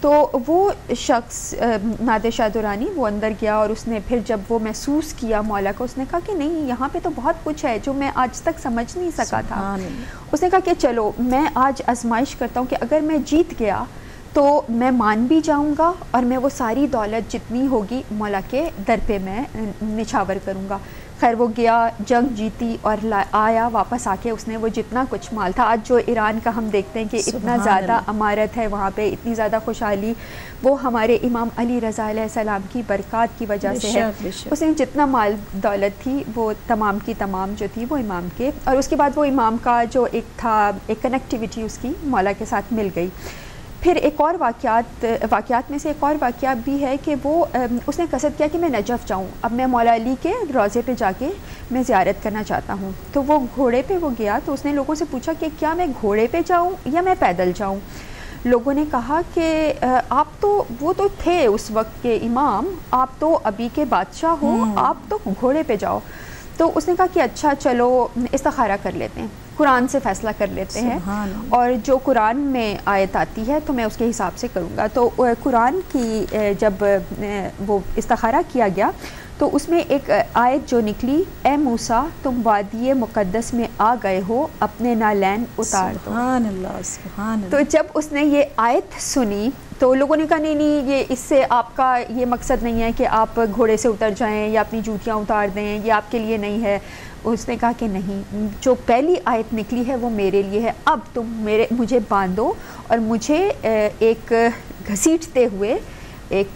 تو وہ شخص نادر شاہ درانی وہ اندر گیا اور اس نے پھر جب وہ محسوس کیا مولا کو، اس نے کہا کہ نہیں یہاں پہ تو بہت کچھ ہے جو میں آج تک سمجھ نہیں سکا تھا. اس نے کہا کہ چلو میں آج آزمائش کرتا ہوں کہ اگر میں جیت گیا تو میں مان بھی جاؤں گا اور میں وہ ساری دولت جتنی ہوگی مولا کے در پہ میں نچھاور کروں گا. خیر وہ گیا، جنگ جیتی اور آیا واپس آ کے اس نے وہ جتنا کچھ مال تھا، آج جو ایران کا ہم دیکھتے ہیں کہ اتنا زیادہ عمارت ہے وہاں پہ، اتنی زیادہ خوشحالی، وہ ہمارے امام علی رضا علیہ السلام کی برکات کی وجہ سے ہے. اس نے جتنا مال دولت تھی وہ تمام کی تمام جو تھی وہ امام کے، اور اس کے بعد وہ امام کا جو ایک تھا ایک کنیکٹیوٹی اس کی مولا کے ساتھ مل گئی. پھر ایک اور واقعات میں سے ایک اور واقعہ بھی ہے کہ وہ اس نے قصد کیا کہ میں نجف جاؤں، اب میں مولا علی کے روضے پہ جا کے میں زیارت کرنا چاہتا ہوں. تو وہ گھوڑے پہ وہ گیا تو اس نے لوگوں سے پوچھا کہ کیا میں گھوڑے پہ جاؤں یا میں پیدل جاؤں. لوگوں نے کہا کہ آپ تو وہ تو تھے اس وقت کے امام، آپ تو ابھی کے بادشاہ ہو، آپ تو گھوڑے پہ جاؤ. تو اس نے کہا کہ اچھا چلو استخارہ کر لیتے ہیں، قرآن سے فیصلہ کر لیتے ہیں، اور جو قرآن میں آیت آتی ہے تو میں اس کے حساب سے کروں گا. تو قرآن کی جب وہ استخارہ کیا گیا تو اس میں ایک آیت جو نکلی، اے موسیٰ تم وادی مقدس میں آ گئے ہو، اپنے نالین اتار دو. سبحان اللہ سبحان اللہ. تو جب اس نے یہ آیت سنی تو لوگوں نے کہا نہیں یہ اس سے آپ کا یہ مقصد نہیں ہے کہ آپ گھوڑے سے اتر جائیں یا اپنی جوتیاں اتار دیں، یہ آپ کے لیے نہیں ہے. اس نے کہا کہ نہیں، جو پہلی آیت نکلی ہے وہ میرے لیے ہے، اب تم مجھے باندھو اور مجھے ایک گھسیٹتے ہوئے، ایک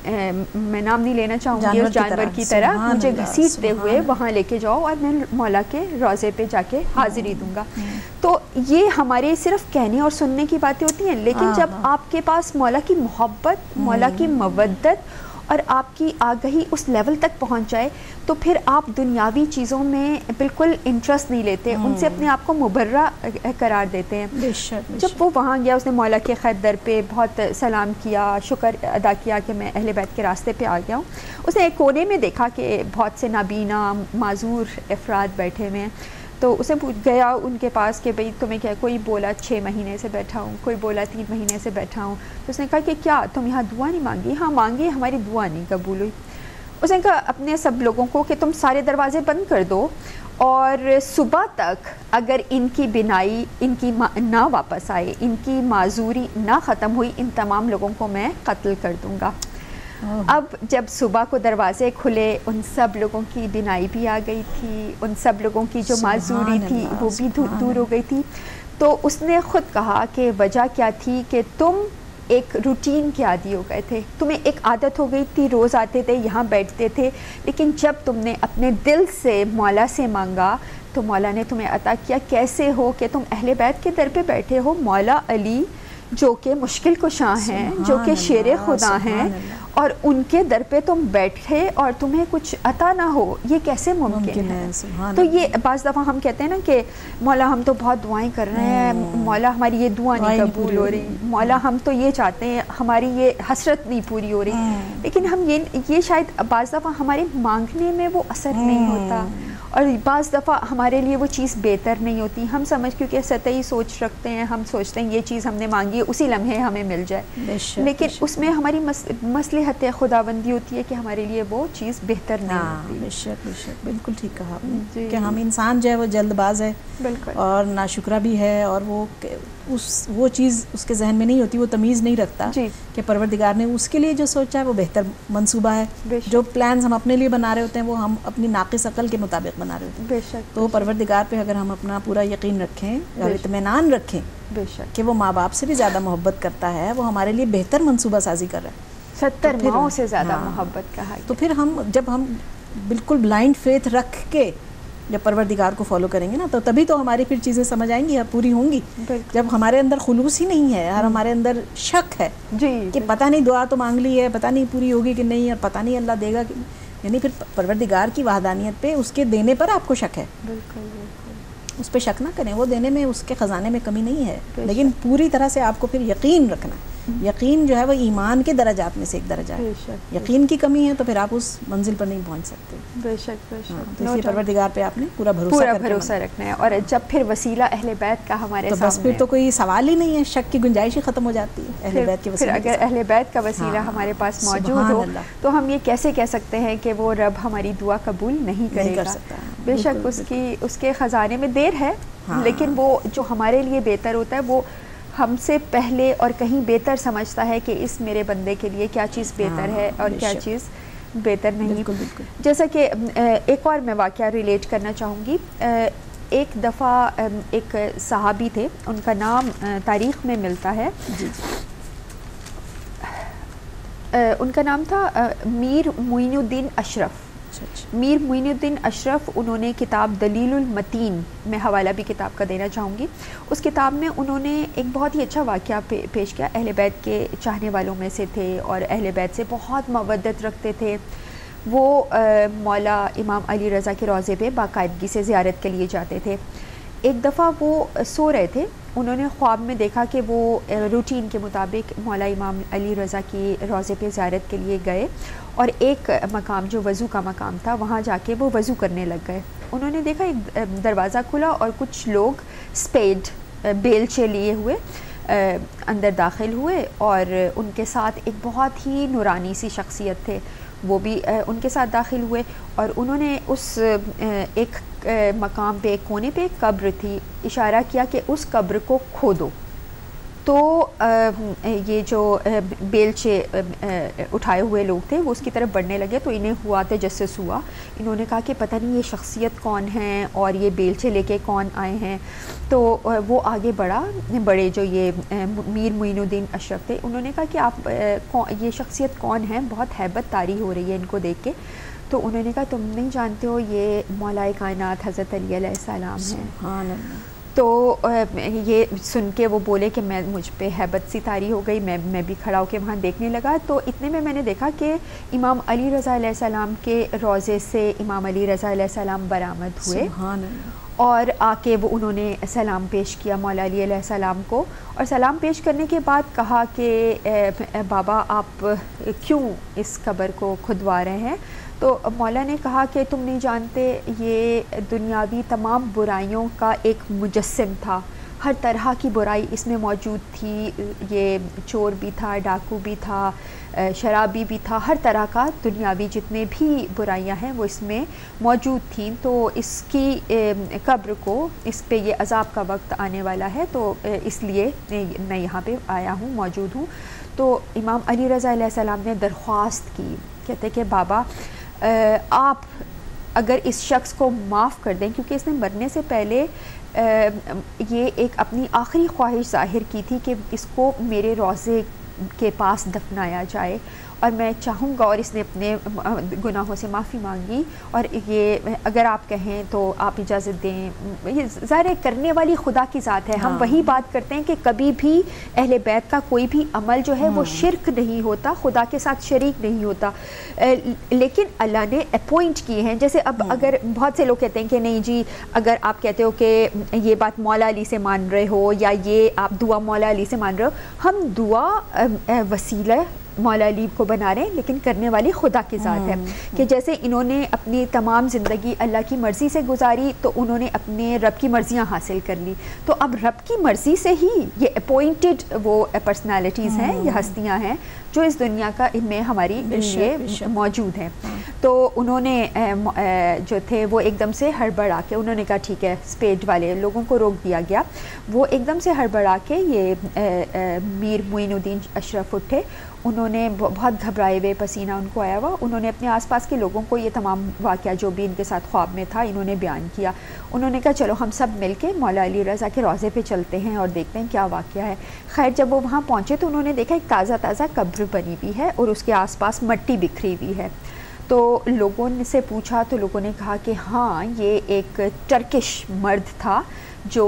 میں نام نہیں لینا چاہوں گی اس جانور کی طرح، مجھے گھسیٹتے ہوئے وہاں لے کے جاؤ اور میں مولا کے روضے پہ جا کے حاضری دوں گا. تو یہ ہمارے صرف کہنے اور سننے کی باتیں ہوتی ہیں، لیکن جب آپ کے پاس مولا کی محبت، مولا کی مودت اور آپ کی آگہی اس لیول تک پہنچ جائے تو پھر آپ دنیاوی چیزوں میں بالکل انٹرسٹ نہیں لیتے، ان سے اپنے آپ کو مبرہ قرار دیتے ہیں. جب وہ وہاں گیا اس نے مولا کے خیر در پہ بہت سلام کیا، شکر ادا کیا کہ میں اہل بیت کے راستے پہ آ گیا ہوں. اس نے ایک کونے میں دیکھا کہ بہت سے نابینا معذور افراد بیٹھے ہوئے ہیں. تو اسے گیا ان کے پاس کہ بھئی تمہیں کیا، کوئی بولا 6 مہینے سے بیٹھا ہوں، کوئی بولا 3 مہینے سے بیٹھا ہوں. تو اس نے کہا کہ کیا تم یہاں دعا نہیں مانگی؟ ہاں مانگی، ہماری دعا نہیں قبول ہوئی. اس نے کہا اپنے سب لوگوں کو کہ تم سارے دروازے بند کر دو اور صبح تک اگر ان کی بینائی ان کی نہ واپس آئے، ان کی معذوری نہ ختم ہوئی، ان تمام لوگوں کو میں قتل کر دوں گا. اب جب صبح کو دروازے کھلے ان سب لوگوں کی بینائی بھی آ گئی تھی، ان سب لوگوں کی جو معذوری تھی وہ بھی دور ہو گئی تھی. تو اس نے خود کہا کہ وجہ کیا تھی کہ تم ایک روٹین کے عادی ہو گئے تھے، تمہیں ایک عادت ہو گئی تھی، روز آتے تھے یہاں بیٹھتے تھے، لیکن جب تم نے اپنے دل سے مولا سے مانگا تو مولا نے تمہیں عطا کیا. کیسے ہو کہ تم اہل بیت کے در پہ بیٹھے ہو، مولا علی جو کہ مشکل کشاں ہیں، جو کہ شیر خدا ہیں، اور ان کے در پہ تم بیٹھے اور تمہیں کچھ عطا نہ ہو، یہ کیسے ممکن ہے؟ تو یہ بعض دفعہ ہم کہتے ہیں نا کہ مولا ہم تو بہت دعائیں کر رہے ہیں، مولا ہماری یہ دعا نہیں قبول ہو رہی، مولا ہم تو یہ چاہتے ہیں، ہماری یہ حسرت نہیں پوری ہو رہی. لیکن ہم یہ شاید بعض دفعہ ہمارے مانگنے میں وہ اثر نہیں ہوتا، اور بعض دفعہ ہمارے لیے وہ چیز بہتر نہیں ہوتی. ہم سمجھ کیونکہ سطحی سوچ رکھتے ہیں، ہم سوچتے ہیں یہ چیز ہم نے مانگی ہے اسی لمحے ہمیں مل جائے، لیکن اس میں ہماری مصلحت خداوندی ہوتی ہے کہ ہمارے لیے وہ چیز بہتر نہیں ہوتی. بے شک بالکل ٹھیک کہا آپ نے کہ ہم انسان جو ہے وہ جلد باز ہے اور ناشکرہ بھی ہے، اور وہ چیز اس کے ذہن میں نہیں ہوتی، وہ تمیز نہیں رکھتا کہ پروردگار نے اس کے لیے جو سوچا ہے وہ بہتر منصوبہ ہے. جو پلانز ہم اپنے لیے بنا رہے ہوتے ہیں وہ ہم اپنی ناقص عقل کے مطابق بنا رہے ہوتے ہیں. تو پروردگار پہ اگر ہم اپنا پورا یقین رکھیں اور اطمینان رکھیں کہ وہ ماں باپ سے بھی زیادہ محبت کرتا ہے، وہ ہمارے لیے بہتر منصوبہ سازی کر رہا ہے، 70 ماؤں سے زیادہ محبت کہا ہے. تو پھر جب ہم بالکل بلائنڈ فیتھ رکھ کے جب پروردگار کو فالو کریں گے نا تو تبھی تو ہماری پھر چیزیں سمجھ آئیں گی، پوری ہوں گی. جب ہمارے اندر خلوص ہی نہیں ہے اور ہمارے اندر شک ہے کہ پتہ نہیں دعا تو مانگ لی ہے، پتہ نہیں پوری ہوگی کہ نہیں، اور پتہ نہیں اللہ دے گا کہ، یعنی پھر پروردگار کی وحدانیت پہ، اس کے دینے پر آپ کو شک ہے. اس پہ شک نہ کریں، وہ دینے میں، اس کے خزانے میں کمی نہیں ہے، لیکن پوری طرح سے آپ کو پھر یقین رکھنا ہے یقین جو ہے وہ ایمان کے درجات میں سے ایک درجہ ہے. یقین کی کمی ہے تو پھر آپ اس منزل پر نہیں پہنچ سکتے. بے شک بے شک. تو اس لیے پروردگار پہ آپ نے پورا بھروسہ رکھنا ہے. اور جب پھر وسیلہ اہل بیت کا ہمارے سامنے بس پھر تو کوئی سوال ہی نہیں ہے, شک کی گنجائش ہی ختم ہو جاتی ہے اہل بیت کے وسیلے. پھر اگر اہل بیت کا وسیلہ ہمارے پاس موجود ہو تو ہم یہ کیسے کہہ سکتے ہیں کہ وہ رب ہماری دعا قبول نہیں کرے گا. بے شک اس کے خزانے میں دیر ہے, لیکن وہ جو ہمارے لیے بہتر ہوتا ہے وہ ہم سے پہلے اور کہیں بہتر سمجھتا ہے کہ اس میرے بندے کے لیے کیا چیز بہتر ہے اور کیا چیز بہتر نہیں. جیسا کہ ایک اور میں واقعہ ریلیٹ کرنا چاہوں گی. ایک دفعہ ایک صحابی تھے, ان کا نام تاریخ میں ملتا ہے, ان کا نام تھا میر معین الدین اشرف. میر معین الدین اشرف, انہوں نے کتاب دلیل المتین, میں حوالہ بھی کتاب کا دینا چاہوں گی, اس کتاب میں انہوں نے ایک بہت ہی اچھا واقعہ پیش کیا. اہل بیت کے چاہنے والوں میں سے تھے اور اہل بیت سے بہت مودت رکھتے تھے. وہ مولا امام علی رضا کے روضے پہ باقاعدگی سے زیارت کے لیے جاتے تھے. ایک دفعہ وہ سو رہے تھے, انہوں نے خواب میں دیکھا کہ وہ روٹین کے مطابق مولا امام علی رضا کی روضے پہ زیارت کے لیے گئے اور ایک مقام جو وضو کا مقام تھا وہاں جا کے وہ وضو کرنے لگ گئے. انہوں نے دیکھا ایک دروازہ کھلا اور کچھ لوگ اسپیڈ بیلچے لیے ہوئے اندر داخل ہوئے اور ان کے ساتھ ایک بہت ہی نورانی سی شخصیت تھے, وہ بھی ان کے ساتھ داخل ہوئے اور انہوں نے اس ایک مقام پہ, ایک کونے پہ ایک قبر تھی, اشارہ کیا کہ اس قبر کو کھودو. تو یہ جو بیلچے اٹھائے ہوئے لوگ تھے وہ اس کی طرف بڑھنے لگے, تو انہیں ہوا تجسس ہوا. انہوں نے کہا کہ پتہ نہیں یہ شخصیت کون ہیں اور یہ بیلچے لے کے کون آئے ہیں. تو وہ آگے بڑے جو یہ میر معین الدین اشرف تھے, انہوں نے کہا کہ آپ یہ شخصیت کون ہیں, بہت ہیبت طاری ہو رہی ہے ان کو دیکھ کے. تو انہوں نے کہا تم نہیں جانتے ہو یہ مولا کائنات حضرت علی علیہ السلام ہیں. سبحان اللہ. تو یہ سن کے وہ بولے کہ مجھ پہ ہیبت سی طاری ہو گئی, میں بھی کھڑا ہو کے وہاں دیکھنے لگا. تو اتنے میں نے دیکھا کہ امام علی رضا علیہ السلام کے روضے سے امام علی رضا علیہ السلام برآمد ہوئے. سبحان اللہ. اور آ کے وہ انہوں نے سلام پیش کیا مولا علی علیہ السلام کو, اور سلام پیش کرنے کے بعد کہا کہ بابا آپ کیوں اس قبر کو کھدوا رہے ہیں. تو مولا نے کہا کہ تم نہیں جانتے یہ دنیاوی تمام برائیوں کا ایک مجسم تھا, ہر طرح کی برائی اس میں موجود تھی. یہ چور بھی تھا, ڈاکو بھی تھا, شرابی بھی تھا, ہر طرح کا دنیاوی جتنے بھی برائیاں ہیں وہ اس میں موجود تھیں. تو اس کی قبر کو, اس پہ یہ عذاب کا وقت آنے والا ہے, تو اس لیے میں یہاں پہ آیا ہوں, موجود ہوں. تو امام علی رضا علیہ السلام نے درخواست کی, کہتے کہ بابا آپ اگر اس شخص کو معاف کر دیں, کیونکہ اس نے مرنے سے پہلے یہ ایک اپنی آخری خواہش ظاہر کی تھی کہ اس کو میرے روضے کے پاس دفنایا جائے, اور میں چاہوں گا, اور اس نے اپنے گناہوں سے معافی مانگی, اور یہ اگر آپ کہیں تو آپ اجازت دیں. یہ ظاہر کرنے والی خدا کی ذات ہے. ہم وہی بات کرتے ہیں کہ کبھی بھی اہل بیت کا کوئی بھی عمل جو ہے وہ شرک نہیں ہوتا, خدا کے ساتھ شریک نہیں ہوتا, لیکن اللہ نے اپوائنٹ کیے ہیں. جیسے اب اگر بہت سے لوگ کہتے ہیں کہ نہیں جی, اگر آپ کہتے ہو کہ یہ بات مولا علی سے مان رہے ہو یا یہ آپ دعا مولا علی سے مان رہے ہو, ہم دعا وسیلہ مولا علی کو بنا رہے ہیں, لیکن کرنے والی خدا کی ذات ہے. کہ جیسے انہوں نے اپنی تمام زندگی اللہ کی مرضی سے گزاری, تو انہوں نے اپنے رب کی مرضیاں حاصل کر لی. تو اب رب کی مرضی سے ہی یہ اپوائنٹڈ وہ پرسنالٹیز ہیں, یہ ہستیاں ہیں جو اس دنیا کا میں ہماری لیے موجود ہیں. تو انہوں نے جو تھے وہ ایک دم سے ہڑبڑا کے, انہوں نے کہا ٹھیک ہے, اسپیڈ والے لوگوں کو روک دیا گیا. وہ ایک دم سے ہڑبڑا کے یہ میر معین الدین اشرف اٹھے. انہوں نے بہت گھبرائے ہوئے, پسینہ ان کو آیا ہوا, انہوں نے اپنے آس پاس کے لوگوں کو یہ تمام واقعہ جو بھی ان کے ساتھ خواب میں تھا انہوں نے بیان کیا. انہوں نے کہا چلو ہم سب مل کے مولا علی رضا کے روضے پہ چلتے ہیں اور دیکھتے ہیں کیا واقعہ ہے. خیر جب وہ وہاں پہنچے تو انہوں نے دیکھا ایک تازہ قبر بنی ہوئی ہے اور اس کے آس پاس مٹی بکھری ہوئی ہے. تو لوگوں سے پوچھا تو لوگوں نے کہا کہ ہاں یہ ایک ٹرکش مرد تھا جو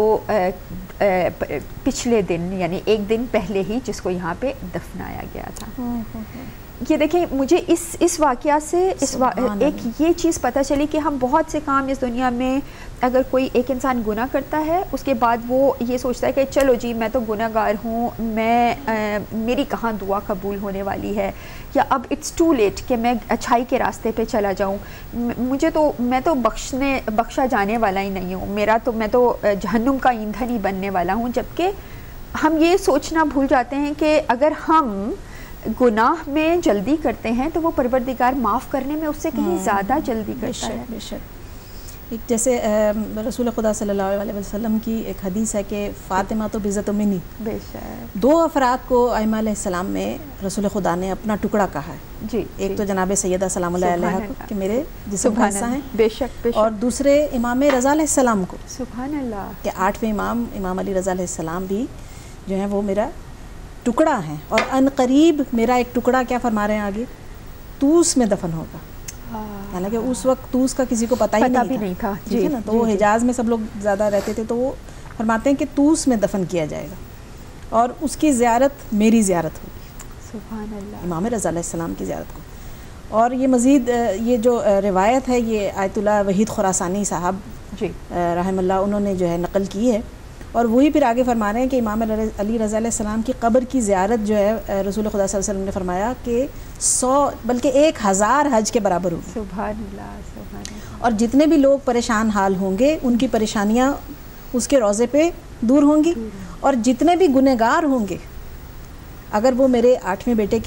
پچھلے دن یعنی ایک دن پہلے ہی جس کو یہاں پہ دفنایا گیا تھا. یہ دیکھیں مجھے اس واقعہ سے ایک یہ چیز پتہ چلی کہ ہم بہت سے کام اس دنیا میں اگر کوئی ایک انسان گناہ کرتا ہے اس کے بعد وہ یہ سوچتا ہے کہ چلو جی میں تو گناہ گار ہوں, میری کہاں دعا قبول ہونے والی ہے, یا اب اٹس ٹو لیٹ کہ میں اچھائی کے راستے پہ چلا جاؤں, میں تو بخشا جانے والا ہی نہیں ہوں, میں تو جہنم کا ایندھن ہی بننے والا ہوں. جبکہ ہم یہ سوچنا بھول جاتے ہیں کہ اگر ہم گناہ میں جلدی کرتے ہیں تو وہ پروردگار معاف کرنے میں اس سے کہیں زیادہ جلدی کرتا ہے. بے شک. ایک جیسے رسول خدا صلی اللہ علیہ وسلم کی ایک حدیث ہے کہ فاطمہ تو بعزت منی. بے شک. 2 افراد کو ائمہ علیہ السلام میں رسول خدا نے اپنا ٹکڑا کہا ہے. جی. ایک تو جناب سیدہ سلام اللہ علیہ کو کہ میرے جسم کا حصہ ہیں. بے شک. اور دوسرے امام رضا علیہ السلام کو, سبحان اللہ, کہ 8ویں امام علی رضا علیہ السلام بھی جو ہیں وہ میرا ٹکڑا ہیں. اور ان قریب میرا ایک ٹکڑا کیا فرما رہے ہیں آگے, طوس میں دفن ہوگا. حالانکہ اس وقت طوس کا کسی کو پتہ ہی نہیں تھا. ٹھیک ہے نا, تو وہ حجاز میں سب لوگ زیادہ رہتے تھے, تو وہ فرماتے ہیں کہ طوس میں دفن کیا جائے گا اور اس کی زیارت میری زیارت ہوگی. سبحان اللہ. امام رضا علیہ السلام کی زیارت کو. اور یہ مزید یہ جو روایت ہے یہ آیت اللہ وحید خراسانی صاحب رحم اللہ انہوں نے جو ہے نقل کی ہے. اور وہی پھر آگے فرما رہے ہیں کہ امام علی رضا علیہ السلام کی قبر کی زیارت جو ہے رسول خدا صلی اللہ علیہ وسلم نے فرمایا کہ 100 بلکہ 1000 حج کے برابر ہوگی. سبحان اللہ, سبحان اللہ. اور جتنے بھی لوگ پریشان حال ہوں گے ان کی پریشانیاں اس کے روضے پہ دور ہوں گی. اور جتنے بھی گنہگار ہوں گے اگر وہ میرے 8ویں بیٹے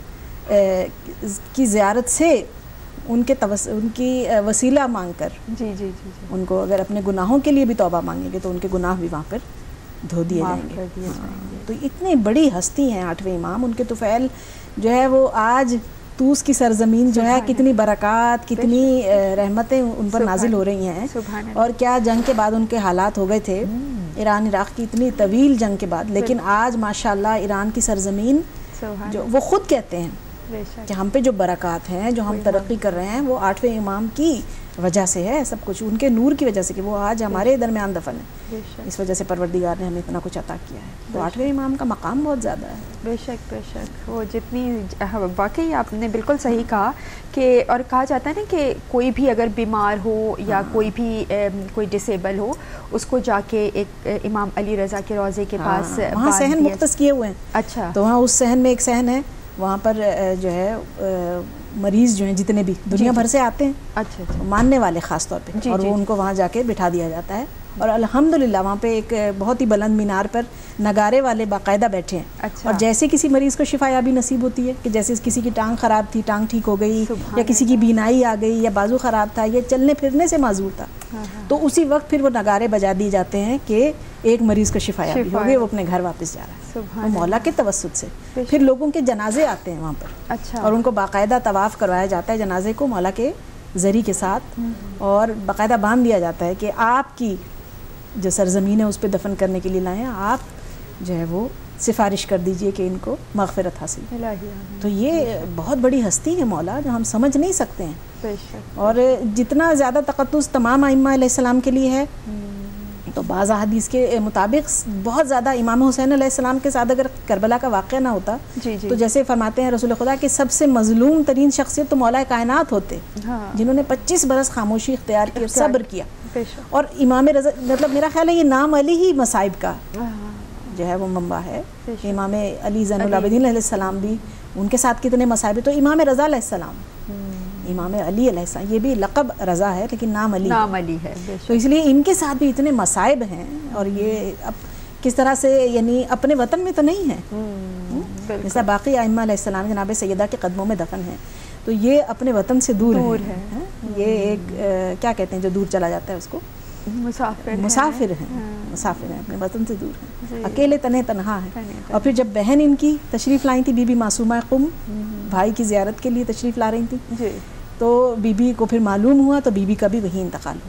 کی زیارت سے ان کی وسیلہ مانگ کر جی ان کو اگر اپنے گناہوں کے لیے بھی توبہ مانگیں گے تو ان کے گناہ بھی وہاں پر دھو دیے جائیں گے. تو اتنی بڑی ہستی ہیں 8ویں امام, ان کے طفیل جو ہے وہ آج طوس کی سرزمین جو ہے کتنی برکات کتنی رحمتیں ان پر نازل ہو رہی ہیں. اور کیا جنگ کے بعد ان کے حالات ہو گئے تھے, ایران عراق کی اتنی طویل جنگ کے بعد, لیکن آج ماشاءاللہ ایران کی سرزمین جو وہ خود کہتے ہیں کہ ہم پہ جو برکات ہیں, جو ہم ترقی کر رہے ہیں وہ 8ویں امام کی وجہ سے ہے. سب کچھ ان کے نور کی وجہ سے کہ وہ آج ہمارے درمیان دفن ہے. اس وجہ سے پروردگار نے ہمیں اتنا کچھ عطا کیا ہے. تو 8ویں امام کا مقام بہت زیادہ ہے. بے شک, بے شک. وہ جتنی واقعی آپ نے بالکل صحیح کہا کہ, اور کہا جاتا ہے نا کہ کوئی بھی اگر بیمار ہو یا کوئی بھی کوئی ڈسیبل ہو اس کو جا کے ایک امام علی رضا کے روضے کے پاس وہاں صحن مختص کیے ہوئے ہیں. اچھا. تو وہاں اس صحن میں ایک صحن ہے, وہاں پر جو ہے مریض جو ہیں جتنے بھی دنیا بھر سے آتے ہیں, اچھا ماننے والے خاص طور پہ, اور وہ ان کو وہاں جا کے بٹھا دیا جاتا ہے. اور الحمدللہ وہاں پہ ایک بہت ہی بلند مینار پر نگارے والے باقاعدہ بیٹھے ہیں. اچھا. اور جیسے کسی مریض کو شفا یابی نصیب ہوتی ہے کہ جیسے کسی کی ٹانگ خراب تھی, ٹانگ ٹھیک ہو گئی, یا کسی کی بینائی آ گئی, یا بازو خراب تھا, یا چلنے پھرنے سے معذور تھا, تو اسی وقت پھر وہ نگارے بجا دیے جاتے ہیں کہ ایک مریض کو شفا یابی ہو گئی, وہ اپنے گھر واپس جا رہا ہے. وہ مولا کے توسط سے. پھر لوگوں کے جنازے آتے ہیں وہاں پر. اچھا. اور ان کو باقاعدہ طواف کروایا جاتا ہے جنازے کو مولا کے ذری کے ساتھ, اور باقاعدہ باندھ دیا جاتا ہے کہ آپ کی جو سرزمین ہے اس پہ دفن کرنے کے لیے لائیں, آپ جو ہے وہ سفارش کر دیجئے کہ ان کو مغفرت حاصل. تو یہ بہت بڑی ہستی ہے مولا جو ہم سمجھ نہیں سکتے ہیں. اور جتنا زیادہ تقدس تمام ائمہ علیہ السلام کے لیے ہے, تو بعض حدیث کے مطابق بہت زیادہ امام حسین علیہ السلام کے ساتھ اگر کربلا کا واقعہ نہ ہوتا تو جیسے فرماتے ہیں رسول خدا کہ سب سے مظلوم ترین شخصیت تو مولا کائنات ہوتے, جنہوں نے 25 برس خاموشی اختیار کی اور صبر کیا. اور امام رضا, مطلب میرا خیال ہے یہ نام علی ہی مصائب کا جو ہے وہ منبع ہے. امام علی زین العابدین علیہ السلام بھی ان کے ساتھ کتنے مصائب, تو امام رضا علیہ السلام, امام علی علیہ السلام, یہ بھی لقب رضا ہے لیکن نام علی ہے. تو اس لیے ان کے ساتھ بھی اتنے مصائب ہیں, اور یہ اب کس طرح سے یعنی اپنے وطن میں تو نہیں ہے, جیسا باقی ائمہ علیہ السلام جناب سیدہ کے قدموں میں دفن ہیں, تو یہ اپنے وطن سے دور ہے. یہ ایک کیا کہتے ہیں جو دور چلا جاتا ہے اس کو مسافر ہیں, اپنے وطن سے دور ہیں, اکیلے تنہا ہیں. اور پھر جب بہن ان کی تشریف لائی تھی, بی بی معصومہ قم بھائی کی زیارت کے لیے تشریف لا رہی تھی, تو بی بی کو پھر معلوم ہوا, تو بی بی کا بھی وہی انتقال ہوا.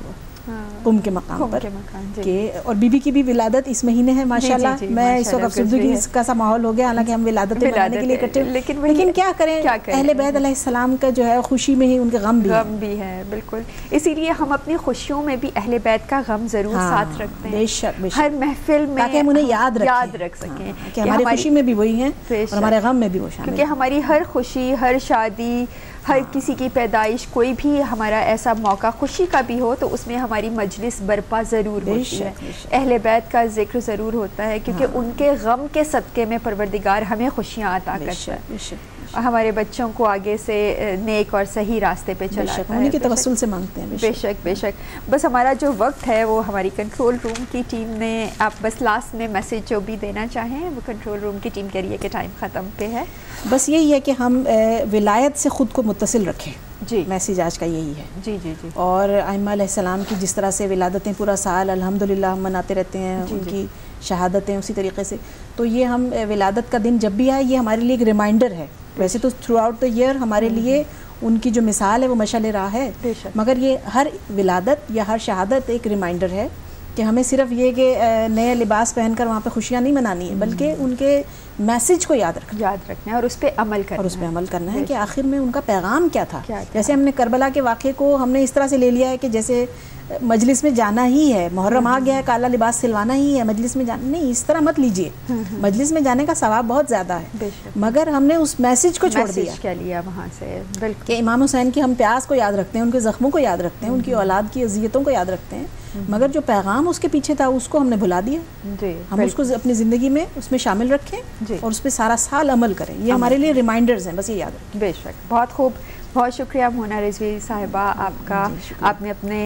قم کے مقام پر کہ اور بی بی کی بھی ولادت اس مہینے ہے ماشاءاللہ. میں اس وقت افسردگی کا سا ماحول ہو گیا، حالانکہ ہم ولادتیں منانے کے لیے اکٹھے، لیکن کیا کریں اہل بیت علیہ السلام کا جو ہے خوشی میں ہی ان کے غم بھی ہے. بالکل، اسی لیے ہم اپنی خوشیوں میں بھی اہل بیت کا غم ضرور ساتھ رکھتے ہیں، بے شک ہر محفل میں، تاکہ ہم انہیں یاد رکھ سکیں کہ ہماری خوشی میں بھی وہی ہیں اور ہمارے غم میں بھی وہ شامل ہیں. کیونکہ ہماری ہر خوشی، ہر شادی، ہر کسی کی پیدائش، کوئی بھی ہمارا ایسا موقع خوشی کا بھی ہو تو اس میں ہماری مجلس برپا ضرور ہوتی ہے، اہل بیت کا ذکر ضرور ہوتا ہے، کیونکہ ان کے غم کے صدقے میں پروردگار ہمیں خوشیاں عطا کرتا ہے اور ہمارے بچوں کو آگے سے نیک اور صحیح راستے پہ چلاتا ہے. انہیں کے توسل سے مانگتے ہیں. بے شک بے شک. بس ہمارا جو وقت ہے وہ ہماری کنٹرول روم کی ٹیم نے، آپ بس لاسٹ میں میسیج جو بھی دینا چاہیں وہ کنٹرول روم کی ٹیم کہہ رہی ہے کہ ٹائم ختم پہ ہے. بس یہی ہے کہ ہم ولایت سے خود کو متصل رکھیں. جی، میسیج آج کا یہی ہے. جی جی جی. اور ائمہ علیہ السلام کی جس طرح سے ولادتیں پورا سال الحمدللہ ہم مناتے رہتے ہیں، ان کی شہادتیں اسی طریقے سے، تو یہ ہم ولادت کا دن جب بھی آئے یہ ہمارے لیے ایک ریمائنڈر ہے. ویسے تو تھرو آؤٹ دا ایئر ہمارے لیے ان کی جو مثال ہے وہ مشعل راہ ہے، مگر یہ ہر ولادت یا ہر شہادت ایک ریمائنڈر ہے کہ ہمیں صرف یہ کہ نئے لباس پہن کر وہاں پہ خوشیاں نہیں منانی ہیں، بلکہ ان کے میسج کو یاد رکھنا ہے اور اس پہ عمل کرنا ہے کہ آخر میں ان کا پیغام کیا تھا. جیسے ہم نے کربلا کے واقعے کو ہم نے اس طرح سے لے لیا ہے کہ جیسے مجلس میں جانا ہی ہے، محرم آ گیا ہے، کالا لباس سلوانا ہی ہے، مجلس میں جانا نہیں، اس طرح مت لیجئے. مجلس میں جانے کا ثواب بہت زیادہ ہے، مگر ہم نے اس میسج کو چھوڑ دیا وہاں سے. بالکل کہ امام حسین کی ہم پیاس کو یاد رکھتے ہیں، ان کے زخموں کو یاد رکھتے ہیں، ان کی اولاد کی اذیتوں کو یاد رکھتے ہیں، مگر جو پیغام اس کے پیچھے تھا اس کو ہم نے بھلا دیا. ہم اس کو اپنی زندگی میں اس میں شامل رکھیں اور اس پہ سارا سال عمل کریں. یہ ہمارے لیے ریمائنڈرز ہیں، بس یہ یاد رکھیں. بے شک. بہت خوب، بہت شکریہ مونا رضوی صاحبہ آپ کا. آپ نے اپنے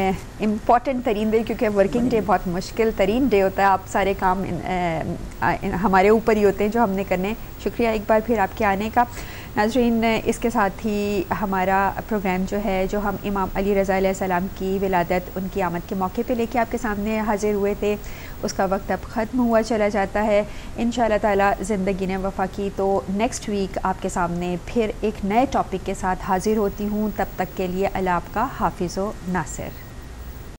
امپورٹنٹ ترین ڈے، کیونکہ ورکنگ ڈے بہت مشکل ترین ڈے ہوتا ہے، آپ سارے کام ہمارے اوپر ہی ہوتے ہیں جو ہم نے کرنے. شکریہ ایک بار پھر آپ کے آنے کا. ناظرین، اس کے ساتھ ہی ہمارا پروگرام جو ہے، جو ہم امام علی رضا علیہ السلام کی ولادت، ان کی آمد کے موقع پہ لے کے آپ کے سامنے حاضر ہوئے تھے، اس کا وقت اب ختم ہوا چلا جاتا ہے. انشاءاللہ تعالی زندگی نے وفا کی تو نیکسٹ ویک آپ کے سامنے پھر ایک نئے ٹاپک کے ساتھ حاضر ہوتی ہوں. تب تک کے لیے اللہ آپ کا حافظ و ناصر.